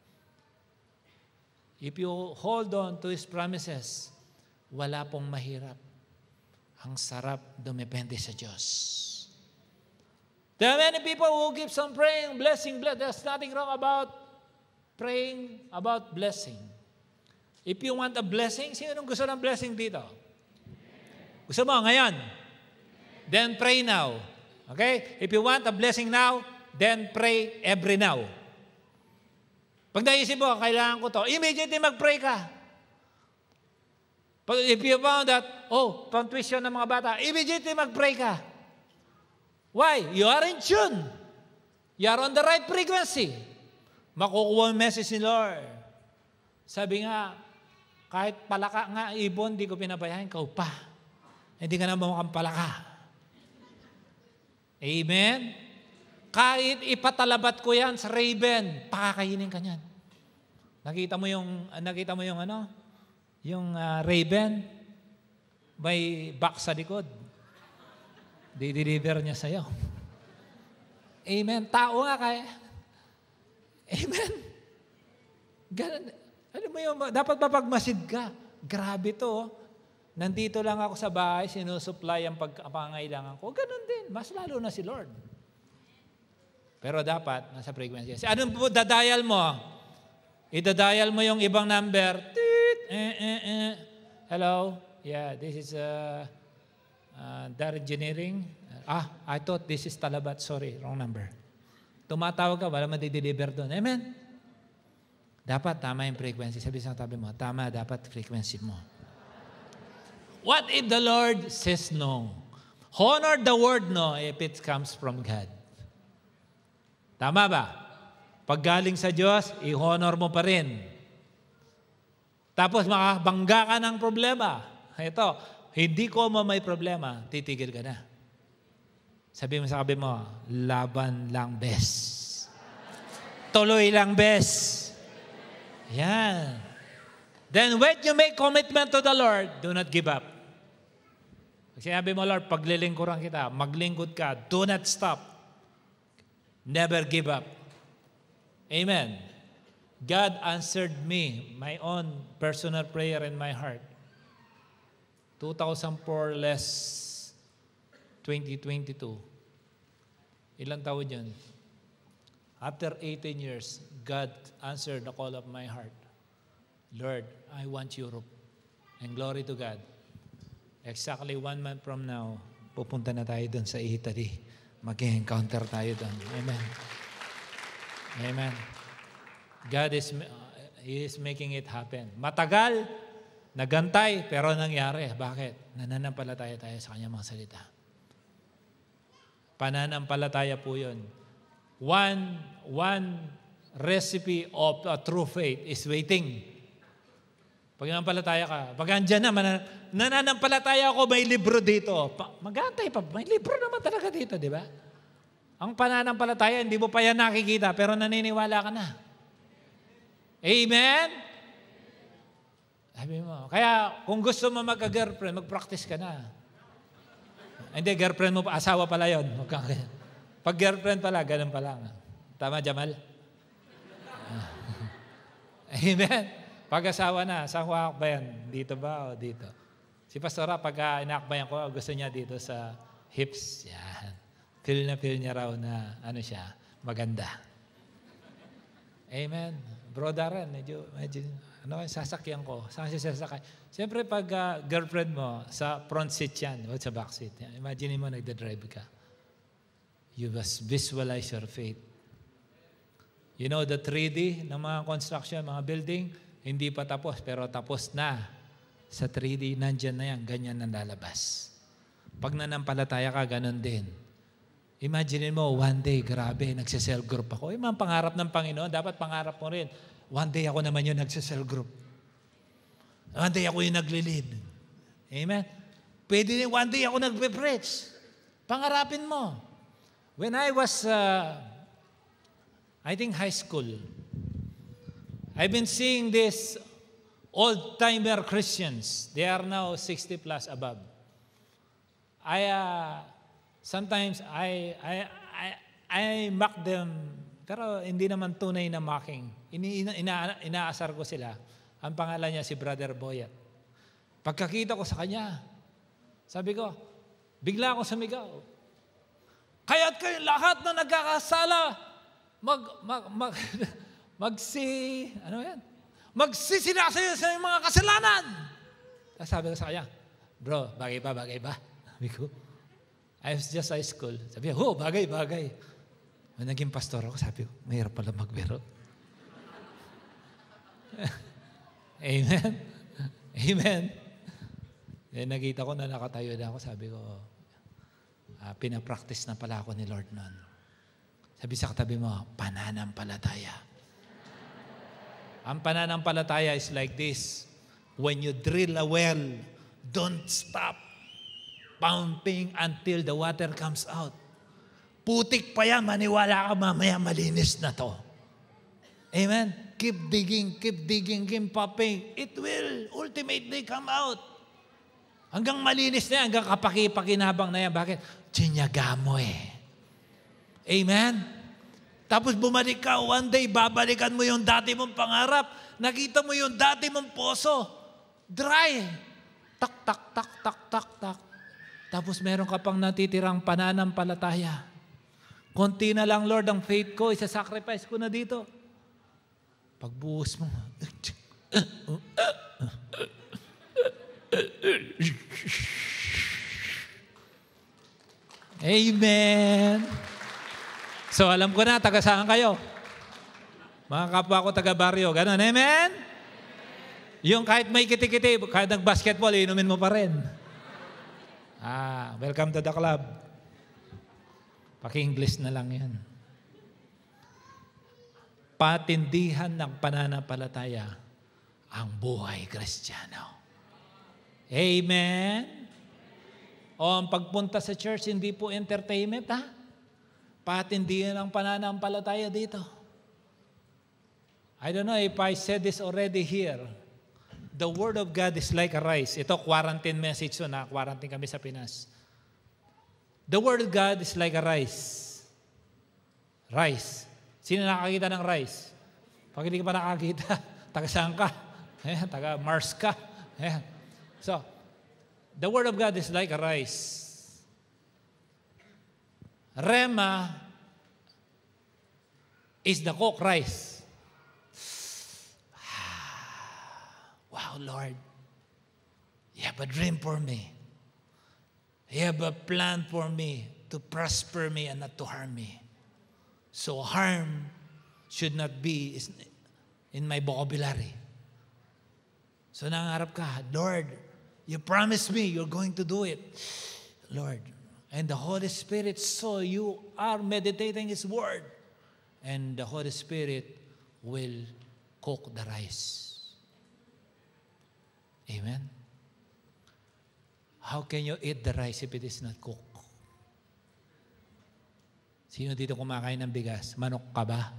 Speaker 1: if you hold on to His promises, wala pong mahirap. Ang sarap dumepende sa Diyos. There are many people who keep on praying, blessing. There's nothing wrong about praying about blessing. If you want a blessing, sino gusto ng blessing dito? Gusto mo ngayon? Then pray now. Okay? If you want a blessing now, then pray every now. Pag naisip mo, kailangan ko to, immediately mag-pray ka. If you found that, pang tuition ng mga bata, immediately mag-pray ka. Why? You are in tune. You are on the right frequency. Makukuha ang message ni Lord. Sabi nga, kahit palaka nga, ibon, di ko pinabayaan, ikaw pa. Hindi ka na mukhang palaka. Amen? Kahit ipatalabat ko yan sa raven, pakakainin ka niyan. Nakita mo yung yung raven, may box sa likod. Di-deliver niya sa'yo. Amen. Tao nga kaya. Amen. Ganun. Alam mo yung, dapat mapagmasid ka. Grabe to. Nandito lang ako sa bahay, sinusupply ang pangangailangan ko. Ganun din. Mas lalo na si Lord. Pero dapat, nasa frequency. Anong dadayal mo? Idadial mo yung ibang number. Hello? Yeah, this is Drrv Engineering. I thought this is Talabat. Sorry, wrong number. Tumatawag ka, wala madi-deliver doon. Amen? Dapat tama yung frequency. Sabi sa tabi mo, tama dapat frequency mo. What if the Lord says no? Honor the word no if it comes from God. Tama ba? Pag galing sa Diyos, i-honor mo pa rin. Tapos makabangga ka ng problema. Ito, hindi ko may problema, titigil ka na. Sabi mo sa kabi mo, laban lang best. Tuloy lang best. Yan. Then when you make commitment to the Lord, do not give up. Pag sinabi mo, Lord, paglilingkuran kita, maglingkod ka, do not stop. Never give up. Amen. God answered me, my own personal prayer in my heart. 2004 less 2022. Ilang taon yun? After 18 years, God answered the call of my heart. Lord, I want Europe. And glory to God. Exactly 1 month from now, pupunta na tayo doon sa Italy. Mag-encounter tayo doon. Amen. Amen. God is making it happen. Matagal, nagantay, pero nangyari. Bakit? Nananampalataya tayo sa kanyang mga salita. Pananampalataya po yun. One recipe of a true faith is waiting. Pag nanampalataya ka, pag andyan na, nananampalataya ako, may libro dito. Mag-aantay pa, may libro naman talaga dito, di ba? Ang pananampalataya, hindi mo pa yan nakikita, pero naniniwala ka na. Amen? Sabi mo, kaya kung gusto mo magka-girlfriend, mag-practice ka na. Hindi, girlfriend mo, asawa pala yun. Pag girlfriend pala, ganun pa lang. Tama, Jamal? Amen? Pag-asawa na, saan ko akbayan? Dito ba o dito? Si Pastora, pag inakbayan ko, gusto niya dito sa hips. Yan. Feel niya raw na maganda. Amen. Bro Darren, medyo sasakyan ko. Saan siya sasakay? Siyempre, pag girlfriend mo, sa front seat yan, o sa back seat. Imagine mo, nagda-drive ka. You must visualize your faith. You know, the 3D ng mga construction, mga building, hindi pa tapos, pero tapos na. Sa 3D, nandyan na yan, ganyan ang lalabas. Pag nanampalataya ka, ganun din. Imagine mo, one day, grabe, nagse-cell group ako. Yung mga pangarap ng Panginoon, dapat pangarap mo rin. One day ako naman yung nagse-cell group. One day ako yung nagli-lead. Amen? Pwede din, one day ako nagpe-preach. Pangarapin mo. When I was, I think high school, I've been seeing these old-timer Christians. They are now 60 plus above. Sometimes I mock them, pero hindi naman tunay na mocking. Inaasar ko sila. Ang pangalan niya si Brother Boyet. Pagkakita ko sa kanya, sabi ko, bigla akong sumigaw. Kaya't kayo lahat na nagkakasala, Magsisila sa'yo sa iyong mga kasalanan. Tapos sabi ko sa kanya, bro, bagay ba? Sabi ko, I was just high school. Sabi ko, bagay. Nung naging pastor ako, sabi ko, mahirap pala magbiro. Amen. Amen. Then nakita ko na nakatayo na ako, sabi ko, pinapractice na pala ako ni Lord noon. Sabi sa katabi mo, pananampalataya. Ang pananampalataya is like this. When you drill a well, don't stop pumping until the water comes out. Putik pa yan, maniwala ka mamaya malinis na to. Amen? Keep digging, keep pumping. It will ultimately come out. Hanggang malinis na yan, hanggang kapaki-pakinabang na yan. Bakit? Tsinyaga mo eh. Amen? Tapos bumalik ka, one day, babalikan mo yung dati mong pangarap. Nakita mo yung dati mong poso. Dry. Tak. Tapos meron ka pang natitirang pananampalataya. Konti na lang, Lord, ang faith ko, isa-sacrifice ko na dito. Pagbuhos mo, Amen. So alam ko na, taga saan kayo? Mga kapwa ko taga baryo. Ganon, amen? Yung kahit may kiti-kiti, kahit nag-basketball, inumin mo pa rin. Welcome to the club. Paki-English na lang yan. Patindihan ng pananampalataya ang buhay Kristiyano. Amen? O ang pagpunta sa church, hindi po entertainment, ha? Patindihan ang pananampalataya dito. I don't know if I said this already here. The Word of God is like a rice. Ito, quarantine message na. Quarantine kami sa Pinas. The Word of God is like a rice. Rice. Sino nakakita ng rice? Pag hindi ka pa nakakita, taga saan ka? Taga Mars ka? So, the Word of God is like a rice. Rema is the cooked rice. Wow, Lord. You have a dream for me. You have a plan for me to prosper me and not to harm me. So harm should not be in my vocabulary. So nangarap ka, Lord, you promised me you're going to do it. Lord, and the Holy Spirit saw you are meditating His Word. And the Holy Spirit will cook the rice. Amen? How can you eat the rice if it is not cooked? Sino dito kumakain ng bigas? Manok ka ba?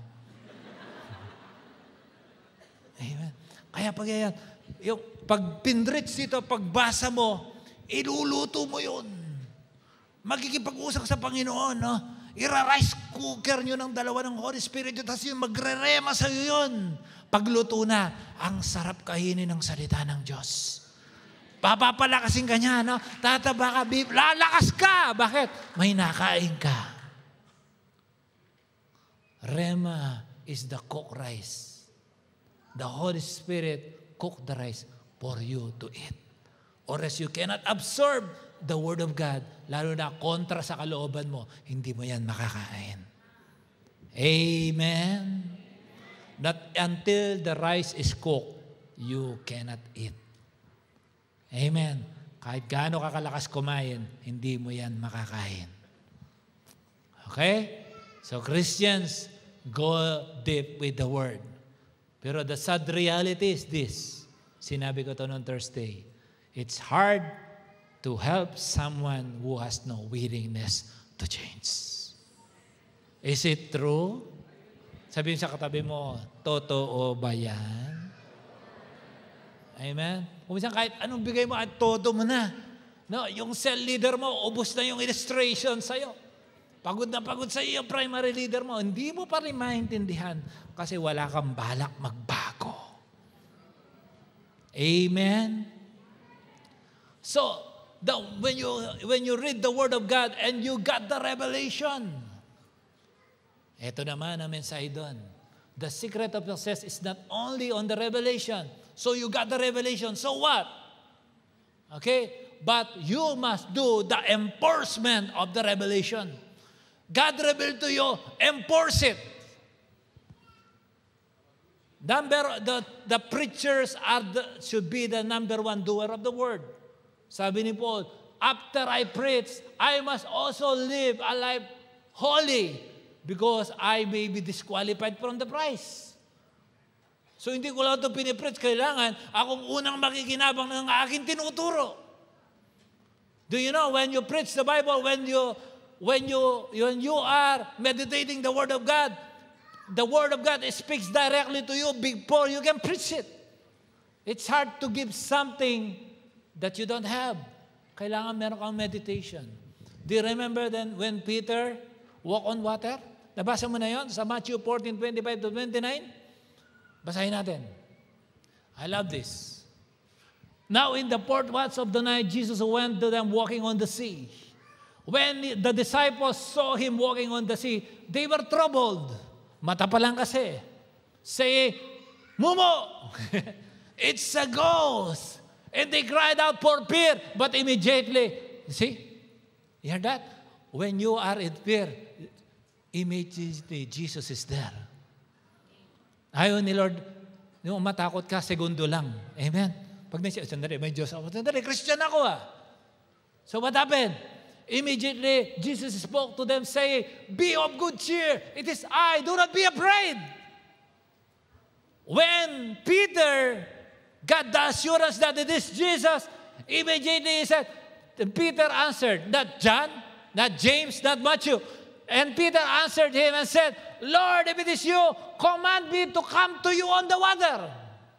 Speaker 1: Amen? Kaya pag pinrich dito, pagbasa mo, iluluto mo yun. Magkikipag-usap sa Panginoon, no? Ira-rice cooker nyo ng dalawa ng Holy Spirit, tapos yung magre-rema sa'yo yun. Pagluto na, ang sarap kainin ng salita ng Diyos. Papapalakasin ka niya, no? Tataba ka, lalakas ka. Bakit? May nakain ka. Rema is the cooked rice. The Holy Spirit cooked the rice for you to eat. Or else you cannot absorb the Word of God, lalo na kontra sa kalooban mo, hindi mo yan makakain. Amen? Not until the rice is cooked, you cannot eat. Amen? Kahit gaano kakalakas kumain, hindi mo yan makakain. Okay? So Christians, go deep with the Word. Pero the sad reality is this. Sinabi ko to noong Thursday. It's hard to help someone who has no willingness to change. Is it true? Sabihin sa katabi mo, totoo ba yan? Amen? Kung minsan kahit anong bigay mo, at todo mo na. No, yung cell leader mo, ubos na yung illustration sa'yo. Pagod na pagod sa'yo yung primary leader mo. Hindi mo pa rin maintindihan kasi wala kang balak magbago. Amen? So, when you read the Word of God and you got the revelation, eto naman ang mensahe doon. The secret of success is not only on the revelation. So you got the revelation, so what? Okay? But you must do the enforcement of the revelation. God revealed to you, enforce it. The preachers should be the number one doer of the word. Sabi ni Paul, after I preach, I must also live a life holy because I may be disqualified from the prize. So hindi ko lang ito pinipreach, kailangan akong unang makikinabang ng aking tinuturo. Do you know, when you preach the Bible, when you are meditating the Word of God speaks directly to you before you can preach it. It's hard to give something that you don't have. Kailangan meron kang meditation. Do you remember then when Peter walked on water? Nabasa mo na yon sa Matthew 14:25-29? Basahin natin. I love this. Now in the fourth watch of the night, Jesus went to them walking on the sea. When the disciples saw him walking on the sea, they were troubled. Mata pa lang kasi. Say, Mumo! It's a ghost! And they cried out for fear, but immediately, see? You hear that? When you are in fear, immediately Jesus is there. Ayaw ni Lord, yung matakot ka, segundo lang. Amen? Pag sandali, may Diyos ako. Sandali, Christian ako ah. So what happened? Immediately, Jesus spoke to them saying, be of good cheer. It is I. Do not be afraid. When Peter got the assurance that it is Jesus, immediately he said, Peter answered, not John, not James, not Matthew. And Peter answered him and said, Lord, if it is you, command me to come to you on the water.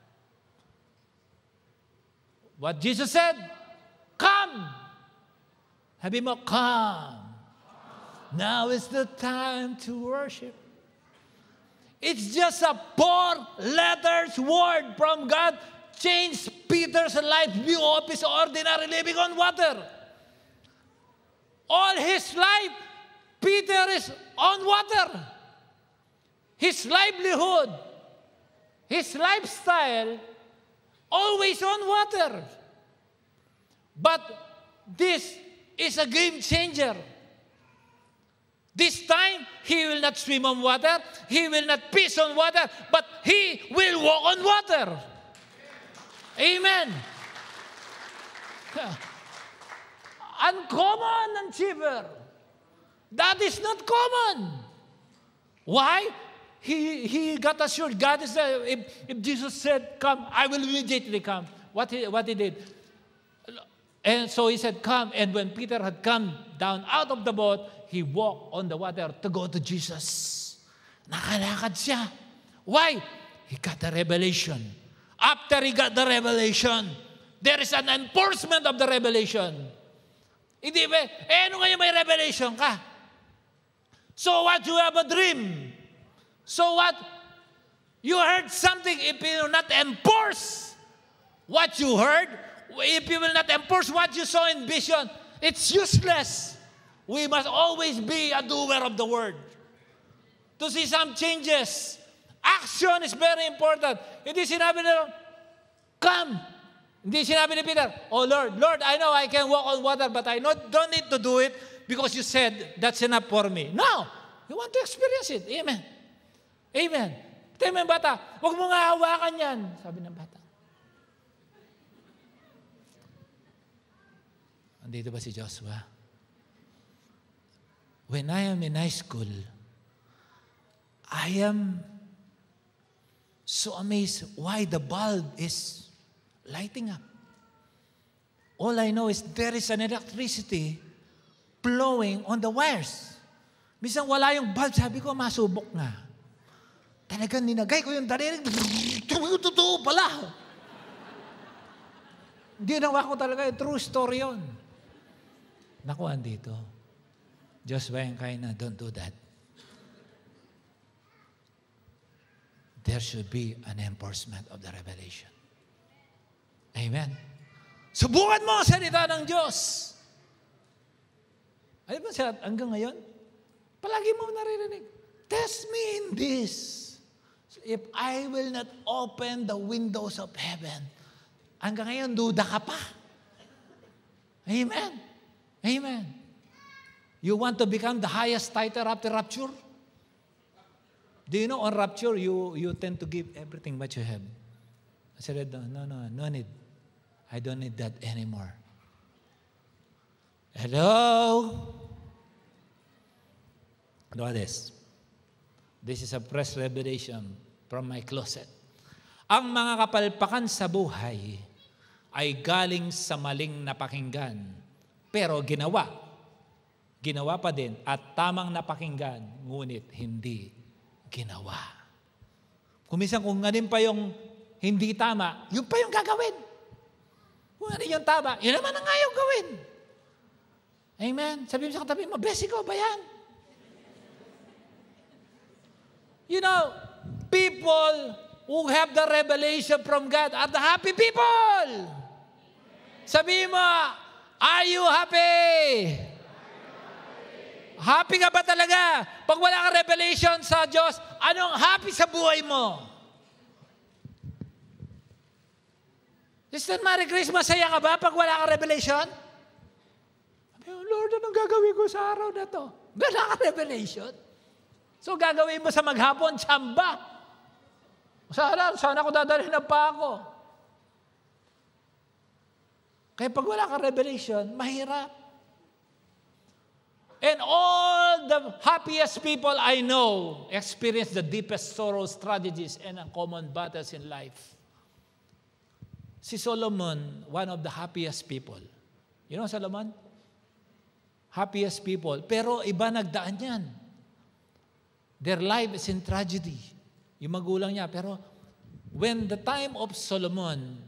Speaker 1: What Jesus said? Come. Sabi mo, come. Now is the time to worship. It's just a 4 letters word from God changed Peter's life view of his ordinary living on water. All his life, Peter is on water. His livelihood, his lifestyle, always on water. But this is a game changer. This time, he will not swim on water, he will not piss on water, but he will walk on water. Amen. Uncommon achiever. That is not common. Why? He got assured. God is there. If Jesus said, come, I will immediately come. What he did. And so he said, come. And when Peter had come down out of the boat, he walked on the water to go to Jesus. Nakalakad siya. Why? He got the revelation. After he got the revelation, there is an enforcement of the revelation. Hindi ba? Ano ngayon may revelation ka? So what? You have a dream. So what? You heard something. If you will not enforce what you heard, if you will not enforce what you saw in vision, it's useless. We must always be a doer of the word. To see some changes. Action is very important. Hindi sinabi nila, come. Hindi sinabi ni Peter, oh Lord, I know I can walk on water, but I don't need to do it because you said that's enough for me. No. You want to experience it. Amen. Amen. Tayo mo yung bata, huwag mo nga hawakan yan. Sabi ng bata. Andito ba si Joshua? When I am in high school, I am so amazed why the bulb is lighting up. All I know is there is an electricity flowing on the wires. Minsan wala yung bulb, sabi ko, masubok nga. Talagang ninagay ko yung daliri, totoo pala. Ginawa ko talaga, true story yun. Naku, andito. Joshua and Kaina, don't do that. There should be an enforcement of the revelation. Amen. Subukan mo ang salita ng Diyos. Ay ba siya hanggang ngayon? Palagi mo naririnig. Test me in this. If I will not open the windows of heaven, hanggang ngayon, duda ka pa. Amen. Amen. You want to become the highest title after rapture? Do you know on rapture, you tend to give everything what you have. I said, no need. I don't need that anymore. Hello? Look at this. This is a fresh revelation from my closet. Ang mga kapalpakan sa buhay ay galing sa maling napakinggan, pero ginawa pa din at tamang napakinggan, ngunit hindi ginawa. Kuminsan kung ganin pa yung hindi tama, yun pa yung gagawin. Kung ano yung tama, yun naman ang ayaw gawin. Amen? Sabi mo sa katabi mo, blessing ko ba yan? You know, people who have the revelation from God are the happy people. Sabi mo, are you happy? Happy ka ba talaga? Pag wala kang revelation sa Diyos, anong happy sa buhay mo? Sister Mary Grace, masaya ka ba pag wala kang revelation? Lord, anong gagawin ko sa araw na to? Wala kang revelation? So gagawin mo sa maghapon, tsamba. Sana ko dadalhin na pa ako. Kaya pag wala kang revelation, mahirap. And all the happiest people I know experience the deepest sorrows, tragedies, and uncommon battles in life. Si Solomon, one of the happiest people. You know Solomon? Happiest people. Pero iba nagdaan yan. Their life is in tragedy. Yung magulang niya. Pero when the time of Solomon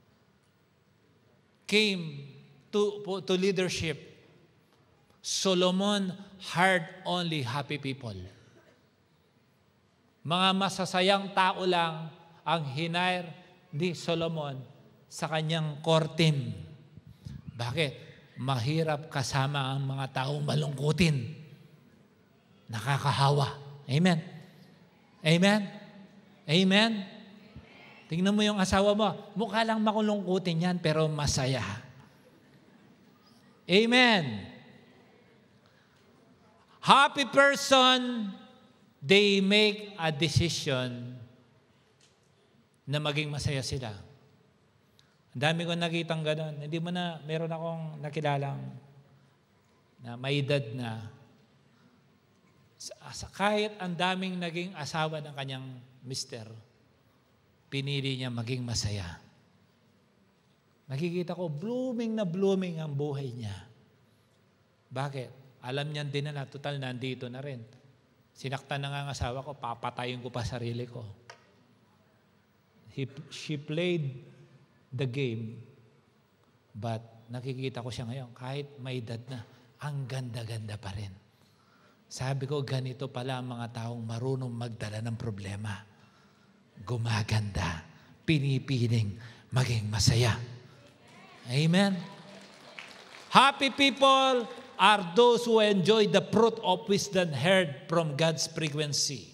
Speaker 1: came to leadership, Solomon hired only happy people. Mga masasayang tao lang ang hinire ni Solomon sa kanyang core team. Bakit? Mahirap kasama ang mga taong malungkutin. Nakakahawa. Amen? Amen? Amen? Tingnan mo yung asawa mo. Mukha lang makulungkutin yan, pero masaya. Amen? Happy person, they make a decision na maging masaya sila. Ang dami kong nakitang gano'n. Hindi mo na, meron akong nakilalang na may edad na kahit ang daming naging asawa ng kanyang mister, pinili niya maging masaya. Nakikita ko, blooming na blooming ang buhay niya. Bakit? Alam niyan din na total nandito na rin. Sinaktan na nga ang asawa ko, papatayin ko pa sarili ko. She played the game, but nakikita ko siya ngayon, kahit may edad na, ang ganda-ganda pa rin. Sabi ko, ganito pala ang mga taong marunong magdala ng problema. Gumaganda, pinipiling maging masaya. Amen? Happy people are those who enjoy the fruit of wisdom heard from God's frequency.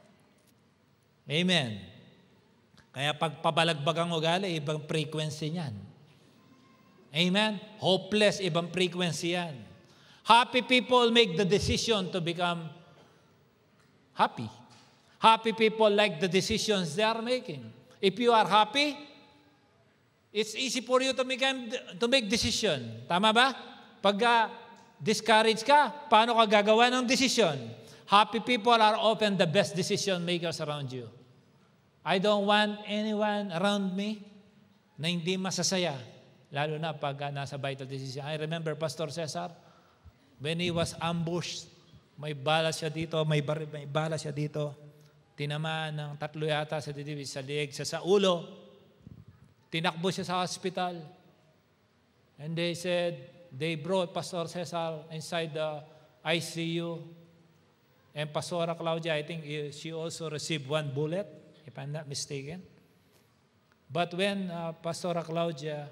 Speaker 1: Amen. Kaya pag pabalagbag ang ugali, ibang frequency niyan. Amen? Hopeless, ibang frequency yan. Happy people make the decision to become happy. Happy people like the decisions they are making. If you are happy, it's easy for you to make decision. Tama ba? Pag discouraged ka, paano ka gagawa ng decision? Happy people are often the best decision makers around you. I don't want anyone around me na hindi masasaya. Lalo na pag nasa vital decision. I remember Pastor Cesar, when he was ambushed, may bala siya dito, may bala siya dito. Tinamaan ng 3 yata sa dibdib, sa liig, sa ulo. Tinakbo siya sa hospital. And they said, they brought Pastor Cesar inside the ICU. And Pastora Claudia, I think she also received 1 bullet, if I'm not mistaken. But when Pastora Claudia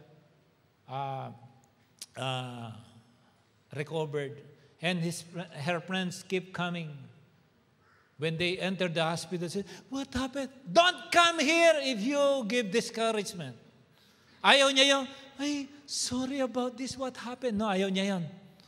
Speaker 1: recovered, and her friends keep coming When they enter the hospital, say, what happened? Don't come here if you give discouragement. Ayaw niya yun, ay, sorry about this, what happened? No, ayaw niya yun.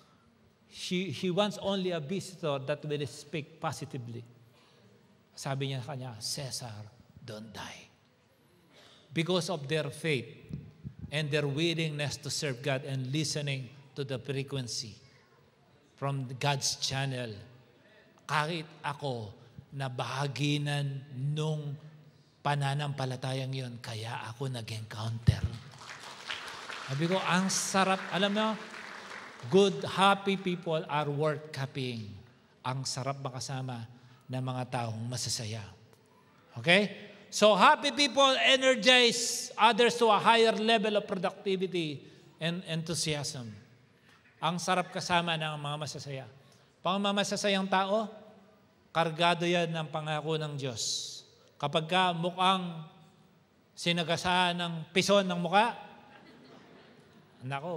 Speaker 1: He wants only a visitor that will speak positively. Sabi niya kanya, Cesar, don't die. Because of their faith and their willingness to serve God and listening to the frequency from God's channel, kahit ako na bahaginan nung pananampalatayang yun, kaya ako nag-encounter. Sabi ko, ang sarap. Alam mo, good, happy people are worth copying. Ang sarap makasama ng mga taong masasaya. Okay? So happy people energize others to a higher level of productivity and enthusiasm. Ang sarap kasama ng mga masasaya. Pang mga masasayang tao, kargado yan ng pangako ng Diyos. Kapag ka mukhang sinagasahan ng pison ng muka, nako,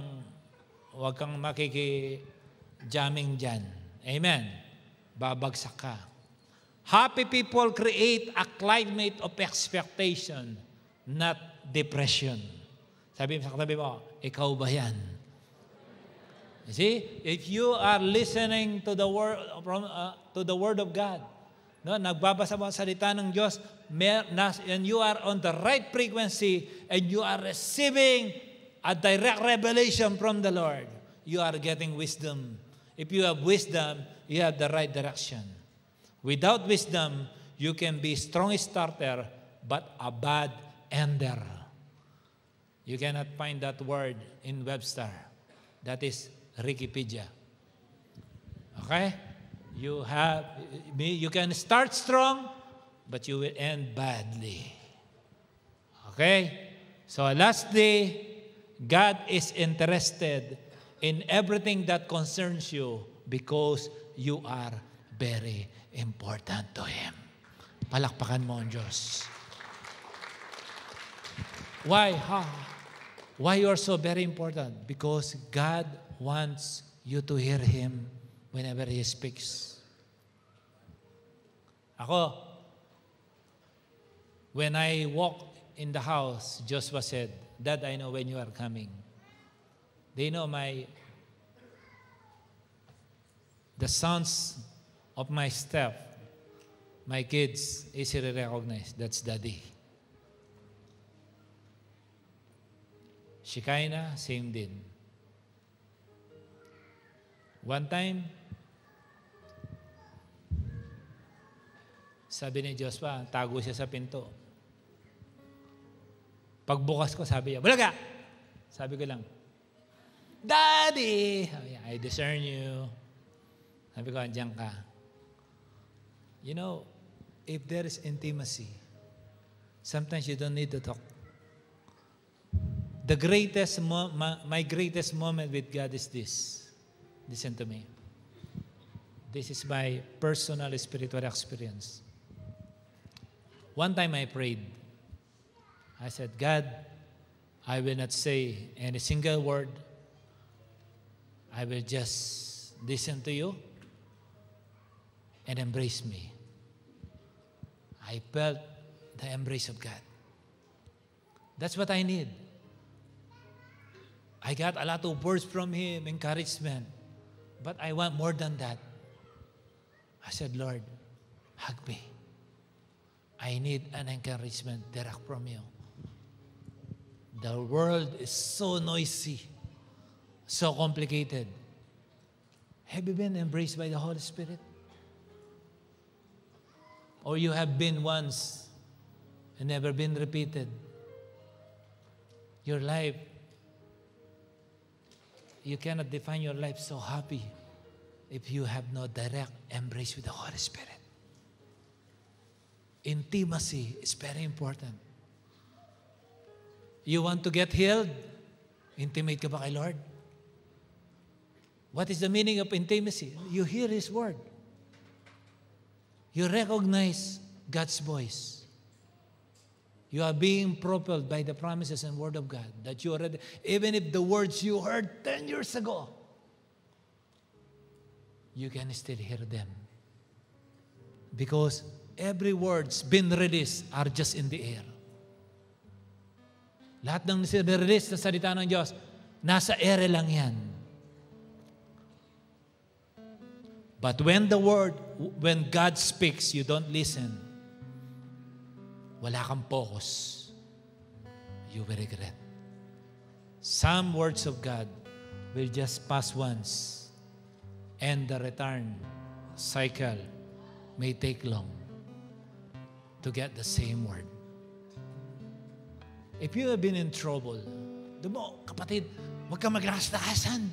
Speaker 1: wag kang makiki-jamming dyan. Amen. Babagsak ka. Happy people create a climate of expectation, not depression. Sabi mo sa katabi mo, ikaw ba yan? You see, if you are listening to the word of God, no, nagbabasa mo ang salita ng Diyos, and you are on the right frequency, and you are receiving a direct revelation from the Lord, you are getting wisdom. If you have wisdom, you have the right direction. Without wisdom, you can be strong starter, but a bad ender. You cannot find that word in Webster. That is Wikipedia. Okay? You can start strong, but you will end badly. Okay? So lastly, God is interested in everything that concerns you because you are very important to Him. Palakpakan mo ang Diyos. Why? Why you are so very important? Because God wants you to hear Him whenever He speaks. Ako, when I walk in the house, Joshua said, Dad, I know when you are coming. They know the sounds of my step, my kids easily recognize, that's Daddy. Shekinah, same din. One time, sabi ni Joshua, tago siya sa pinto. Pagbukas ko, sabi niya, bulaga! Sabi ko lang, Daddy! I discern you. Sabi ko, andiyan ka. You know, if there is intimacy, sometimes you don't need to talk. My greatest moment with God is this. Listen to me. This is my personal spiritual experience. One time I prayed. I said, God, I will not say any single word. I will just listen to you and embrace me. I felt the embrace of God. That's what I need. I got a lot of words from Him, encouragement. But I want more than that. I said, Lord, hug me. I need an encouragement direct from you. The world is so noisy, so complicated. Have you been embraced by the Holy Spirit? Or you have been once and never been repeated? Your life, you cannot define your life so happy if you have no direct embrace with the Holy Spirit. Intimacy is very important. You want to get healed? Intimate ka ba kay Lord? What is the meaning of intimacy? You hear His word. You recognize God's voice. You are being propelled by the promises and word of God that you already, even if the words you heard 10 years ago, you can still hear them. Because every words been released are just in the air. Lahat ng nire-release na salita ng Diyos, nasa air lang yan. But when God speaks, you don't listen. Wala kang focus. You will regret. Some words of God will just pass once, and the return cycle may take long to get the same word. If you have been in trouble, kapatid, huwag ka maglakas-lakasan.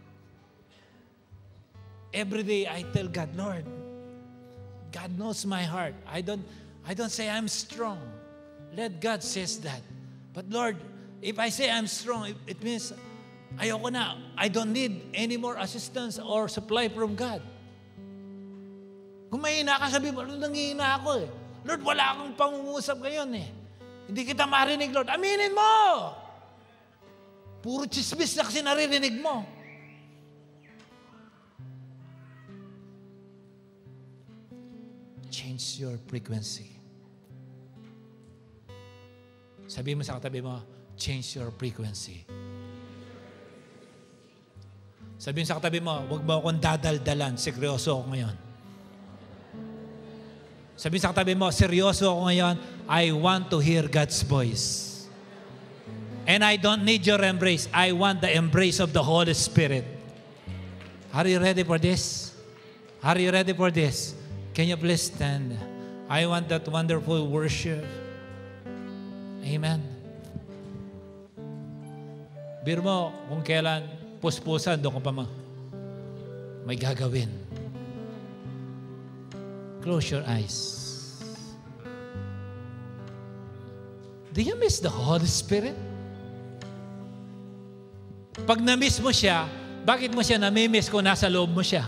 Speaker 1: Every day I tell God, Lord, God knows my heart. I don't say I'm strong. Let God says that. But Lord, if I say I'm strong, it means ayoko na. I don't need any more assistance or supply from God. Kung mahina ka, sabi mo, nanghihina ako eh. Lord, wala akong pangungusap ngayon eh. Hindi kita marinig, Lord. Aminin mo! Puro chismis na kasi naririnig mo. Change your frequency. Sabi mo sa katabi mo, change your frequency. Sabi mo sa katabi mo, huwag mo akong dadaldalan. Seryoso ako ngayon. Sabi sa katabi mo, seryoso ako ngayon. I want to hear God's voice. And I don't need your embrace. I want the embrace of the Holy Spirit. Are you ready for this? Are you ready for this? Can you please stand? I want that wonderful worship. Amen. Biro mo, kung kailan puspusan, doon ka pa may gagawin. Close your eyes. Do you miss the Holy Spirit? Pag na-miss mo siya, bakit mo siya nami-miss kung nasa loob mo siya?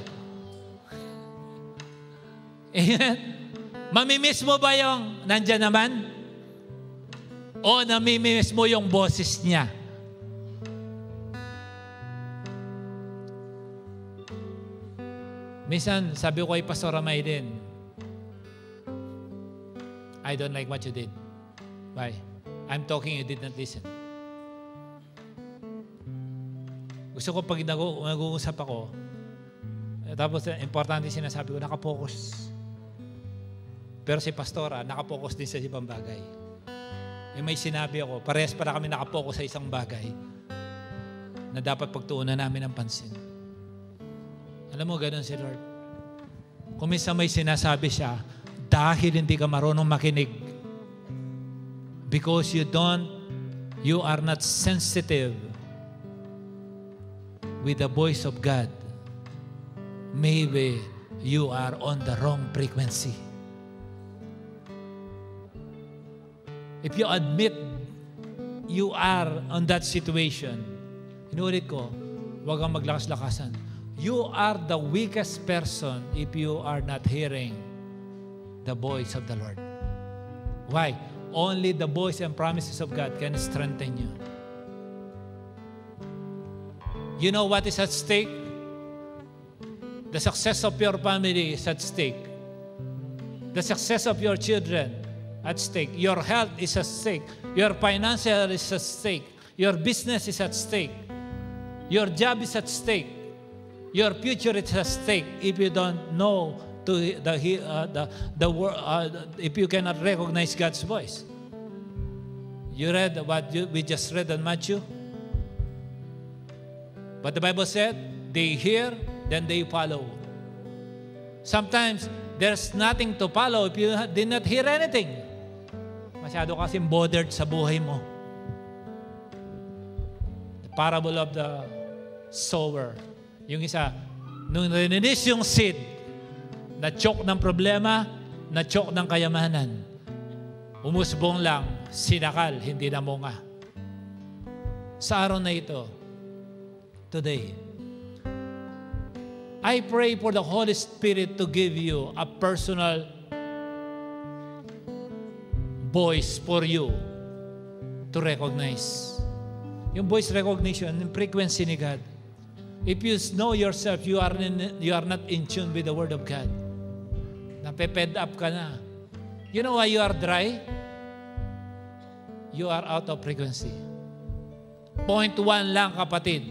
Speaker 1: Amen? Mamimiss mo ba yung nandyan naman? O namimiss mo yung boses niya? Minsan, sabi ko kay Pastor Ramay din, I don't like what you did. Why? I'm talking, you did not listen. Gusto ko pag nag-uusap ako, tapos importante sinasabi ko, nakapokus. Pero si Pastora, nakapokus din sa ibang bagay. May sinabi ako, parehas para kami nakapokus sa isang bagay na dapat pagtuunan namin ng pansin. Alam mo, ganun si Lord. Kung minsan may sinasabi siya, dahil hindi ka marunong makinig, because you are not sensitive with the voice of God, maybe you are on the wrong frequency. If you admit you are on that situation, inulit ko, huwag kang maglakas-lakasan. You are the weakest person if you are not hearing the voice of the Lord. Why? Only the voice and promises of God can strengthen you. You know what is at stake? The success of your family is at stake. The success of your children at stake. Your health is at stake. Your financial is at stake. Your business is at stake. Your job is at stake. Your future is at stake if you don't know if you cannot recognize God's voice. You read what we just read in Matthew? But the Bible said, they hear, then they follow. Sometimes, there's nothing to follow if you did not hear anything. Masyado kasing bothered sa buhay mo. The parable of the sower. Yung isa, nung rininis yung seed, na-choke ng problema, na-choke ng kayamanan. Umusbong lang, sinakal, hindi namunga. Sa araw na ito, today, I pray for the Holy Spirit to give you a personal voice for you to recognize. Yung voice recognition, yung frequency ni God. If you know yourself, you are not in tune with the Word of God. Napeped up ka na. You know why you are dry? You are out of frequency. 0.1 lang, kapatid.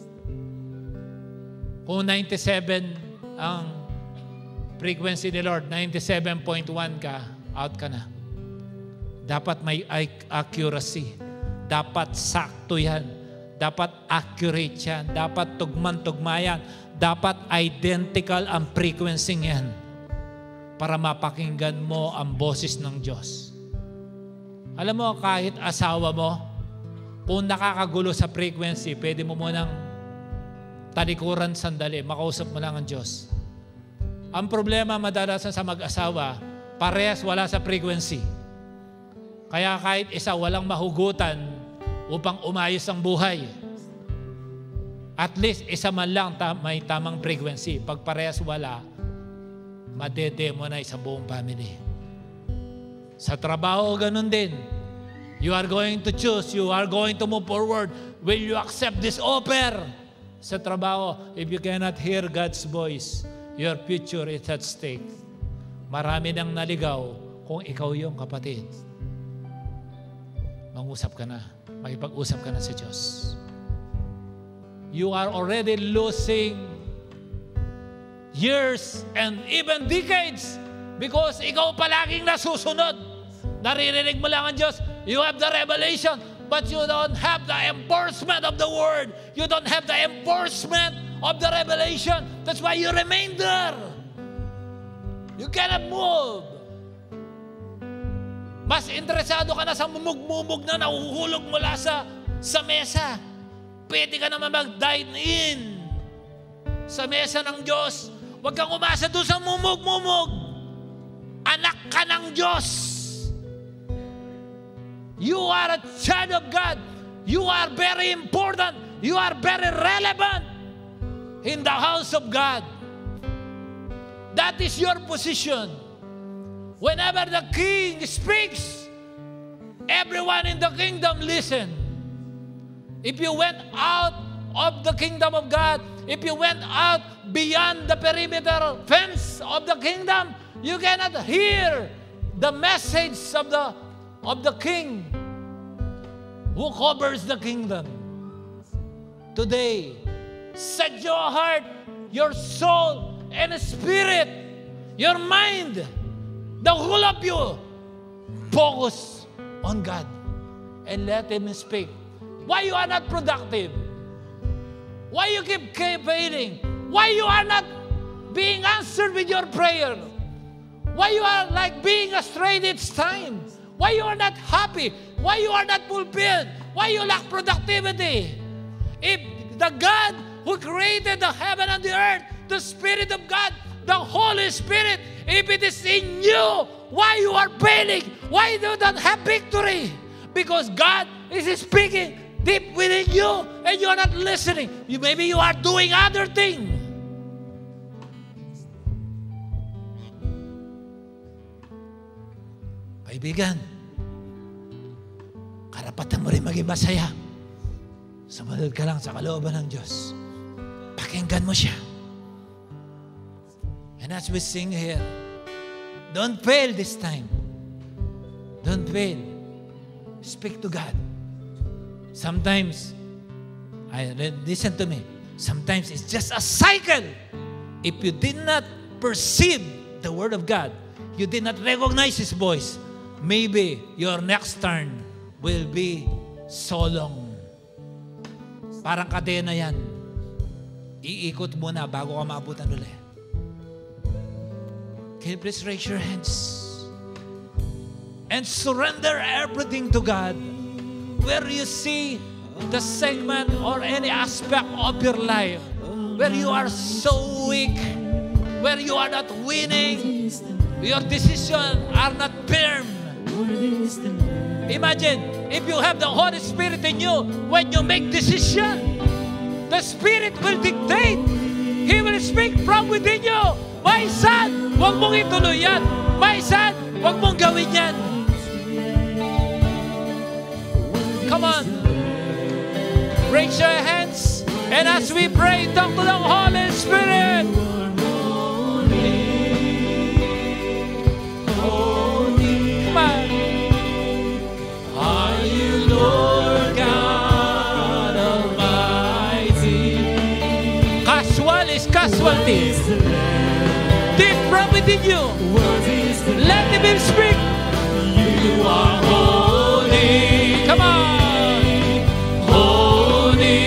Speaker 1: Kung 97 ang frequency ni Lord, 97.1 ka, out ka na. Dapat may accuracy. Dapat sakto yan. Dapat accurate yan. Dapat tugman-tugma yan. Dapat identical ang frequency yan para mapakinggan mo ang boses ng Diyos. Alam mo, kahit asawa mo, kung nakakagulo sa frequency, pwede mo munang talikuran sandali, makausap mo lang ang Diyos. Ang problema madalasan sa mag-asawa, parehas wala sa frequency. Kaya kahit isa walang mahugutan upang umayos ang buhay. At least isa man lang may tamang frequency. Pag parehas wala, madedemo na sa buong family. Sa trabaho, ganun din. You are going to choose. You are going to move forward. Will you accept this offer? Sa trabaho, if you cannot hear God's voice, your future is at stake. Marami nang naligaw kung ikaw yung kapatid. Mangusap ka na. Makipag-usap ka na sa Diyos. You are already losing years and even decades because ikaw palaging nasusunod. Naririnig mo lang ang Diyos. You have the revelation, but you don't have the enforcement of the Word. You don't have the enforcement of the revelation. That's why you remain there. You cannot move. Mas interesado ka na sa mumug-mumug na nahuhulog mula sa mesa. Pwede ka naman mag-dine in sa mesa ng Diyos. Huwag kang umasa doon sa mumug-mumug. Anak ka ng Diyos. You are a child of God. You are very important. You are very relevant in the house of God. That is your position. Whenever the king speaks, everyone in the kingdom listen. If you went out of the kingdom of God, if you went out beyond the perimeter fence of the kingdom, you cannot hear the message of the king who covers the kingdom. Today, set your heart, your soul, and spirit, your mind, the whole of you, focus on God and let Him speak. Why you are not productive? Why you keep failing? Why you are not being answered with your prayer? Why you are like being astray each time? Why you are not happy? Why you are not fulfilled? Why you lack productivity? If the God who created the heaven and the earth, the Spirit of God, the Holy Spirit, if it is in you, why you are failing? Why you don't have victory? Because God is speaking deep within you and you are not listening. Maybe you are doing other things. Kaibigan, karapatan mo rin maging masaya. Sumunod ka lang sa kalooban ng Diyos. Pakinggan mo siya. And as we sing here, don't fail this time. Don't fail. Speak to God. Sometimes, listen to me, sometimes it's just a cycle. If you did not perceive the Word of God, you did not recognize His voice, maybe your next turn will be so long. Parang kadena yan. Iikot muna bago ka maabutan ulit. Can you please raise your hands and surrender everything to God? Where you see the segment or any aspect of your life where you are so weak, where you are not winning, your decisions are not firm. Imagine if you have the Holy Spirit in you, when you make decision, the Spirit will dictate. He will speak from within you. My son, huwag mong ituloy yan. My son, huwag mong gawin yan. Come on. Raise your hands. And as we pray, talk to the Holy Spirit. worthy. Deep from within you, let Him speak. You are holy. Come on. Holy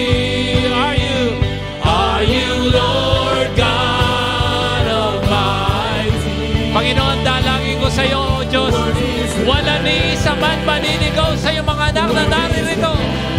Speaker 1: are you, Lord God Almighty. Panginoon, dalangin ko sa iyo, O Diyos, wala ni isa man maninigaw sa iyo mga anak na naririto.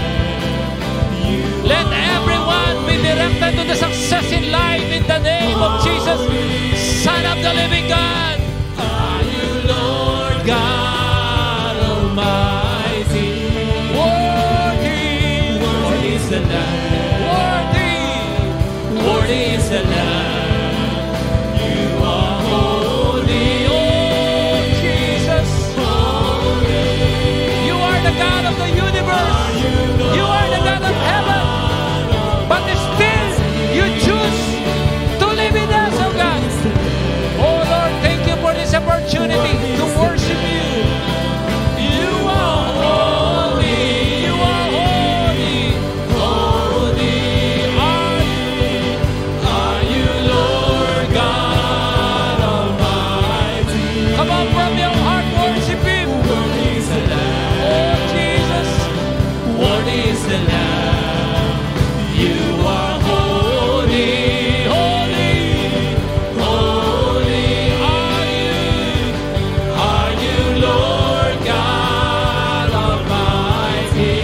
Speaker 1: Let everyone be directed to the success in life in the name of Jesus, Son of the living God. Are you Lord God Almighty? Worthy, worthy is the Lamb. Worthy, worthy is the Lamb. You are holy, oh Jesus. Holy. You are the God of the universe. You are the God of heaven. But still, you choose to live in us, oh God. Oh Lord, thank you for this opportunity to worship you. You are holy. You are holy. Holy are you, Lord God Almighty. Come on, from your heart, worship Him. Worthy is the Lamb. Oh Jesus, worthy is the Lamb. You are holy, holy, holy are you, Lord God Almighty.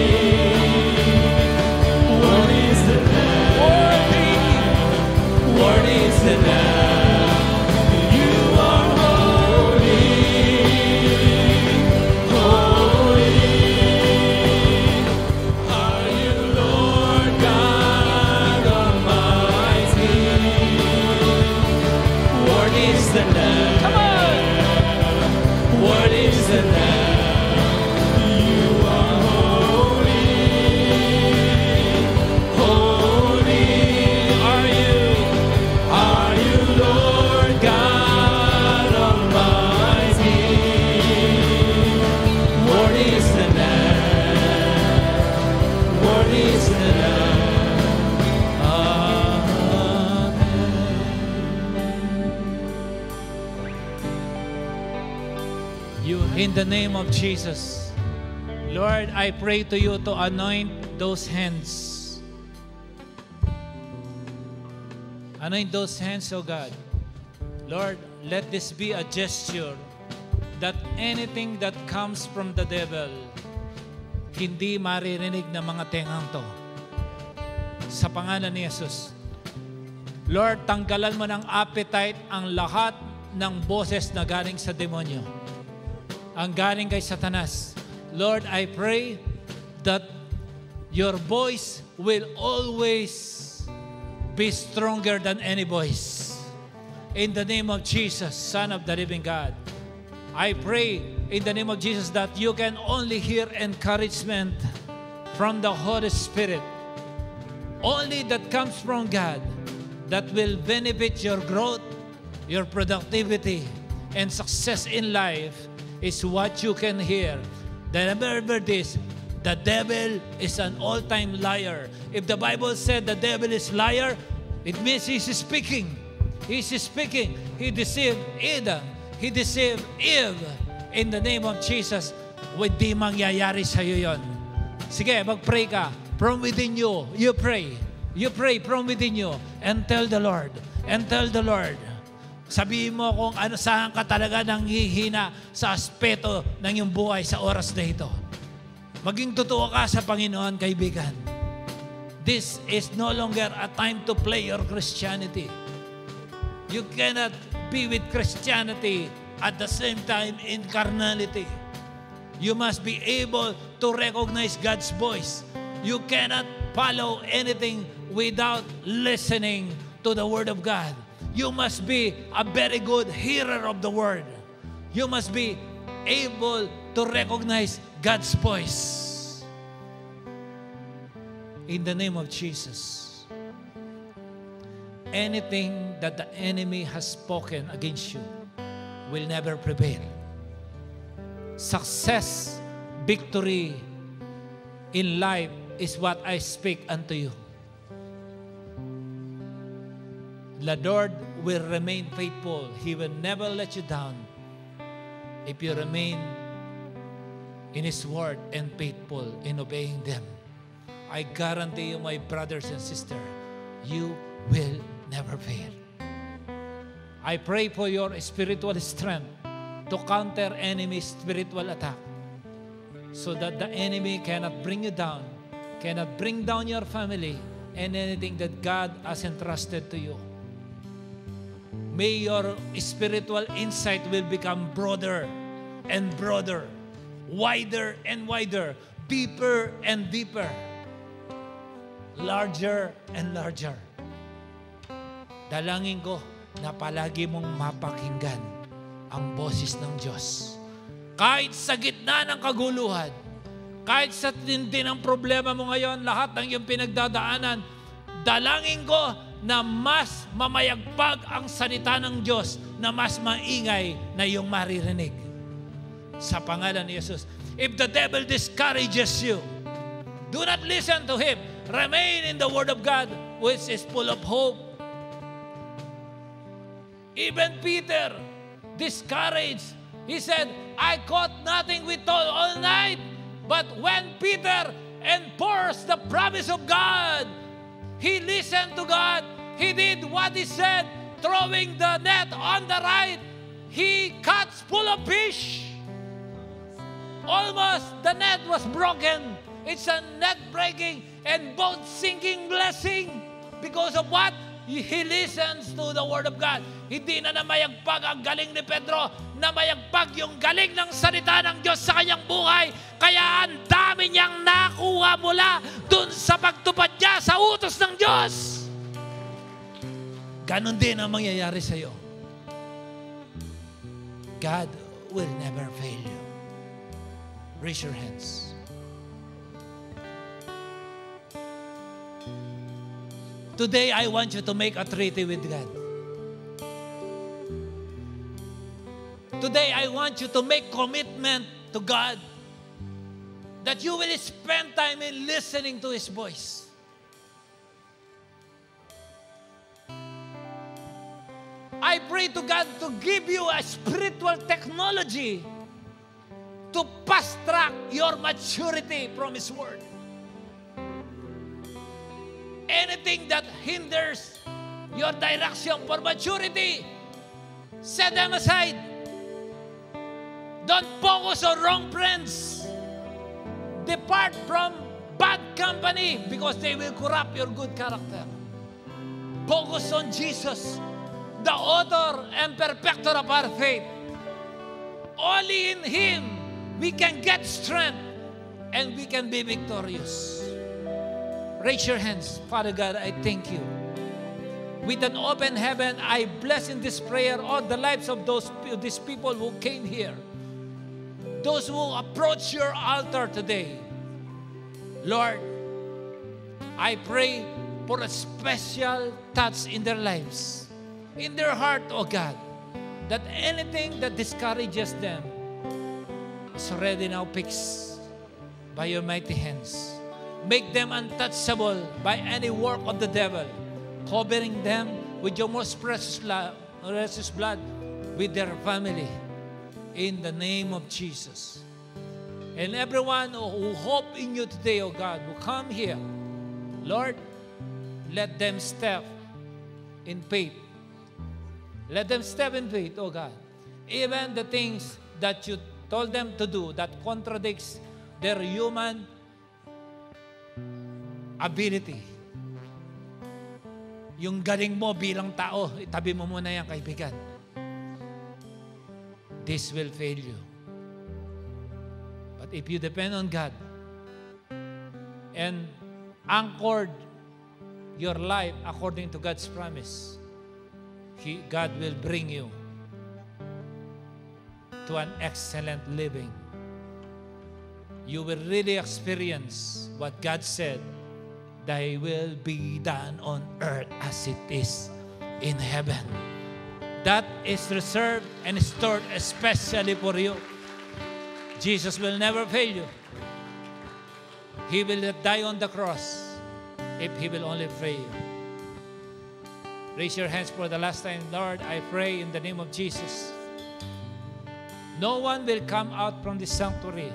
Speaker 1: Worthy is the Lamb. Worthy is the Lamb. You are holy, holy are you, Lord God Almighty. Worthy is the Lamb. Come on. Worthy is the Lamb. You are holy. Holy are you, Lord God Almighty. Worthy is the Lamb. Worthy is the Lamb. Amen. You, in the name of Jesus, Lord, I pray to you to anoint those hands. Anoint those hands, oh God. Lord, let this be a gesture that anything that comes from the devil, hindi maririnig ng mga tengang to. Sa pangalan ni Jesus. Lord, tanggalan mo ng appetite ang lahat ng boses na galing sa demonyo. Ang galing kay Satanas. Lord, I pray that your voice will always be stronger than any voice. In the name of Jesus, Son of the living God, I pray in the name of Jesus that you can only hear encouragement from the Holy Spirit. Only that comes from God that will benefit your growth, your productivity, and success in life is what you can hear. Remember this, the devil is an all-time liar. If the Bible said the devil is liar, it means he's speaking. He's speaking. He deceived Adam. He deceived Eve. In the name of Jesus, hindi mangyayari sa'yo yun. Sige, mag-pray ka. From within you, you pray. You pray from within you and tell the Lord. And tell the Lord. Sabihin mo kung ano, saan ka talaga nanghihina sa aspeto ng iyong buhay sa oras na ito. Maging totoo ka sa Panginoon, kaibigan. This is no longer a time to play your Christianity. You cannot be with Christianity at the same time in carnality. You must be able to recognize God's voice. You cannot follow anything without listening to the Word of God. You must be a very good hearer of the Word. You must be able to recognize God's voice. In the name of Jesus, anything that the enemy has spoken against you will never prevail. Success, victory in life is what I speak unto you. the Lord will remain faithful. He will never let you down if you remain in His word and faithful in obeying them. I guarantee you, my brothers and sisters, you will never fail. I pray for your spiritual strength to counter enemy's spiritual attack, so that the enemy cannot bring you down, cannot bring down your family and anything that God has entrusted to you. May your spiritual insight will become broader and broader, wider and wider, deeper and deeper, larger and larger. Dalangin ko na palagi mong mapakinggan ang boses ng Diyos. Kahit sa gitna ng kaguluhan, kahit sa tindi ng problema mo ngayon, lahat ng iyong pinagdadaanan, dalangin ko na mas mamayagpag ang salita ng Diyos, na mas maingay na iyong maririnig. Sa pangalan ni Jesus. If the devil discourages you, do not listen to him. Remain in the Word of God, which is full of hope. Even Peter, discouraged, he said, I caught nothing with all night. But when Peter enforced the promise of God, he listened to God. He did what he said, throwing the net on the right. He caught full of fish. Almost the net was broken. It's a net breaking and boat sinking blessing. Because of what? He listens to the Word of God. Hindi na namayagpag ang galing ni Pedro, namayagpag yung galing ng salita ng Diyos sa kanyang buhay. Kaya ang dami niyang nakuha mula dun sa pagtupad niya sa utos ng Diyos. Ganon din ang mangyayari sa iyo. God will never fail you. Raise your hands. Today, I want you to make a treaty with God. Today, I want you to make commitment to God that you will spend time in listening to His voice. I pray to God to give you a spiritual technology to fast-track your maturity from His Word. Anything that hinders your direction for maturity, set them aside. Don't focus on wrong friends. Depart from bad company because they will corrupt your good character. Focus on Jesus, the author and perfecter of our faith. Only in Him we can get strength and we can be victorious. Raise your hands. Father God, I thank you. With an open heaven, I bless in this prayer all the lives of these people who came here. Those who approach your altar today. Lord, I pray for a special touch in their lives, in their heart, oh God, that anything that discourages them is already now fixed by your mighty hands. Make them untouchable by any work of the devil, covering them with your most precious blood, with their family, in the name of Jesus. And everyone who hope in you today, oh God, who come here, Lord, let them step in faith. Let them step in faith, oh God. Even the things that you told them to do that contradicts their human ability. Yung galing mo bilang tao, itabi mo muna yan, kaibigan. This will fail you. But if you depend on God and anchored your life according to God's promise, God will bring you to an excellent living. You will really experience what God said, Thy will be done on earth as it is in heaven. That is reserved and stored especially for you. Jesus will never fail you. He will die on the cross if He will only fail you. Raise your hands for the last time. Lord, I pray in the name of Jesus. No one will come out from this sanctuary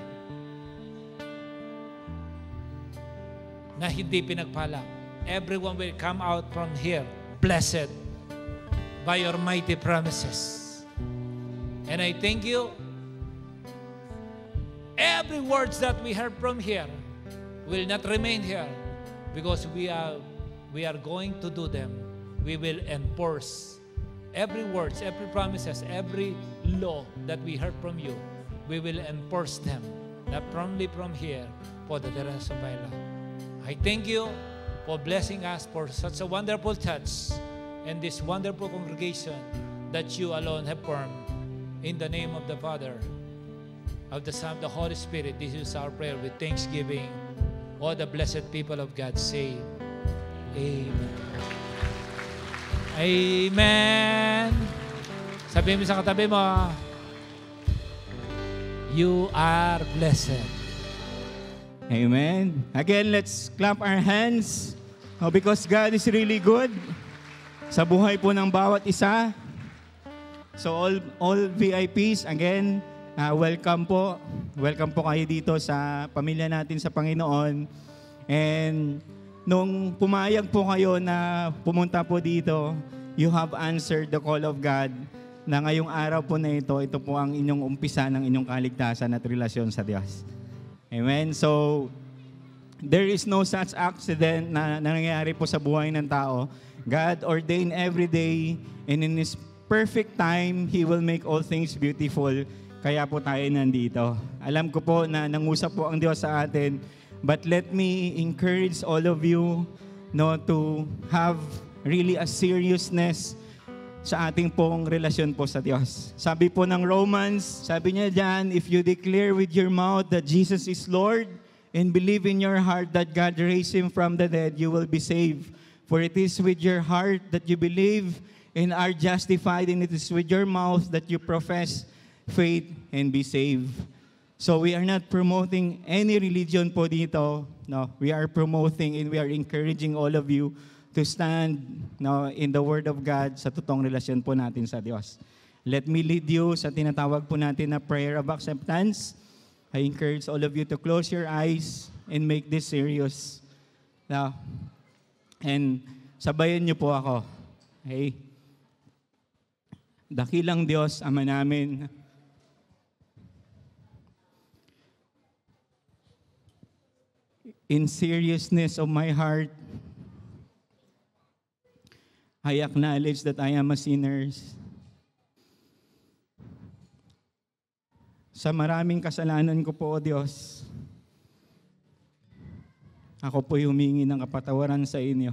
Speaker 1: na hindi pinagpala. Everyone will come out from here blessed by your mighty promises. And I thank you. Every words that we heard from here will not remain here because we are going to do them. We will enforce every words, every promises, every law that we heard from you. We will enforce them, not only from here, for the rest of my life. I thank you for blessing us for such a wonderful touch and this wonderful congregation that you alone have formed. In the name of the Father, of the Son, of the Holy Spirit, this is our prayer with thanksgiving. All the blessed people of God say, Amen. Amen. Sabihin mo sa katabi mo, you are blessed.
Speaker 2: Amen. Again, let's clap our hands because God is really good sa buhay po ng bawat isa. So all VIPs, again, welcome po. Welcome po kayo dito sa pamilya natin sa Panginoon. And nung pumayag po kayo na pumunta po dito, you have answered the call of God na ngayong araw po na ito po ang inyong umpisa ng inyong kaligtasan at relasyon sa Diyos. Amen. So, there is no such accident na nangyayari po sa buhay ng tao. God ordained every day, and in His perfect time, He will make all things beautiful. Kaya po tayo nandito. Alam ko po na nangusap po ang Diyos sa atin, but let me encourage all of you to have really a seriousness sa ating pong relasyon po sa Diyos. Sabi po ng Romans, sabi niya dyan, if you declare with your mouth that Jesus is Lord and believe in your heart that God raised Him from the dead, you will be saved. For it is with your heart that you believe and are justified, and it is with your mouth that you profess faith and be saved. So we are not promoting any religion po dito. No, we are promoting and we are encouraging all of you to stand in the Word of God sa totoong relasyon po natin sa Diyos. Let me lead you sa tinatawag po natin na prayer of acceptance. I encourage all of you to close your eyes and make this serious. Now, and sabayan niyo po ako. Okay? Dakilang Diyos, Ama namin, in seriousness of my heart, I acknowledge that I am a sinner. Sa maraming kasalanan ko po, O Diyos, ako po'y humingi ng kapatawaran sa inyo.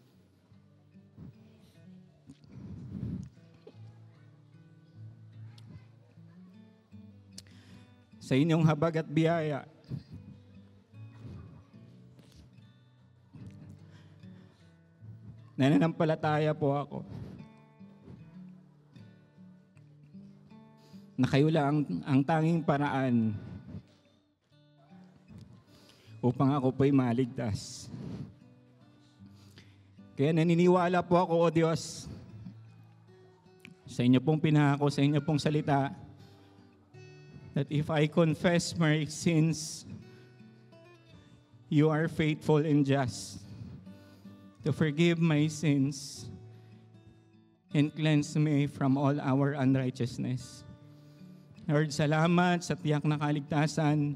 Speaker 2: Sa inyong habag at biyaya, nananampalataya po ako na kayo lang ang tanging paraan upang ako po'y maligtas. Kaya naniniwala po ako, O Diyos, sa inyo pong pinako, sa inyo pong salita, that if I confess my sins, you are faithful and just to forgive my sins and cleanse me from all our unrighteousness. Lord, salamat sa tiyak na kaligtasan.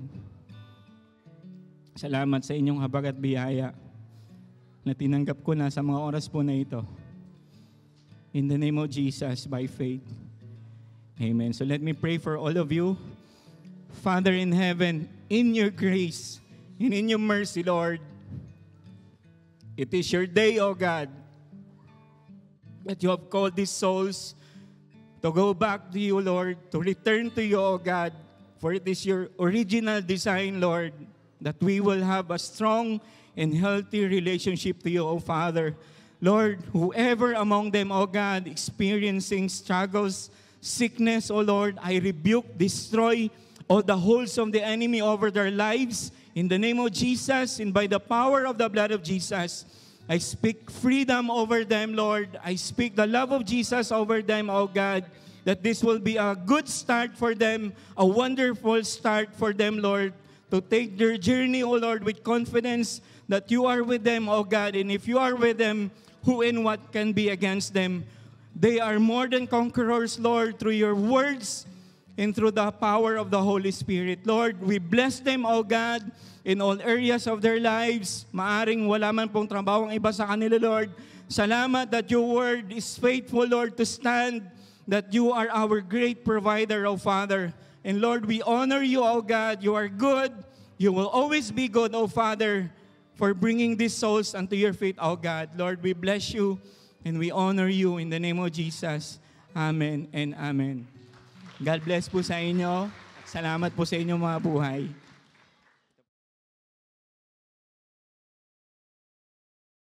Speaker 2: Salamat sa inyong habag at biyaya na tinanggap ko na sa mga oras po na ito. In the name of Jesus, by faith. Amen. So let me pray for all of you. Father in heaven, in your grace and in your mercy, Lord, it is your day, O God, that you have called these souls to go back to you, Lord, to return to you, O God, for it is your original design, Lord, that we will have a strong and healthy relationship to you, O Father. Lord, whoever among them, O God, experiencing struggles, sickness, O Lord, I rebuke, destroy all the holes of the enemy over their lives in the name of Jesus and by the power of the blood of Jesus. I speak freedom over them, Lord. I speak the love of Jesus over them, O God, that this will be a good start for them, a wonderful start for them, Lord, to take their journey, O Lord, with confidence that you are with them, O God. And if you are with them, who and what can be against them? They are more than conquerors, Lord, through your words and through the power of the Holy Spirit. Lord, we bless them, O God, in all areas of their lives. Maaring wala man pong trabaho ang iba sa kanila, Lord. Salamat that your word is faithful, Lord, to stand, that you are our great provider, O Father. And Lord, we honor you, O God. You are good. You will always be good, O Father, for bringing these souls unto your feet, O God. Lord, we bless you and we honor you in the name of Jesus. Amen and amen. God bless po sa inyo. Salamat po sa inyo mga buhay.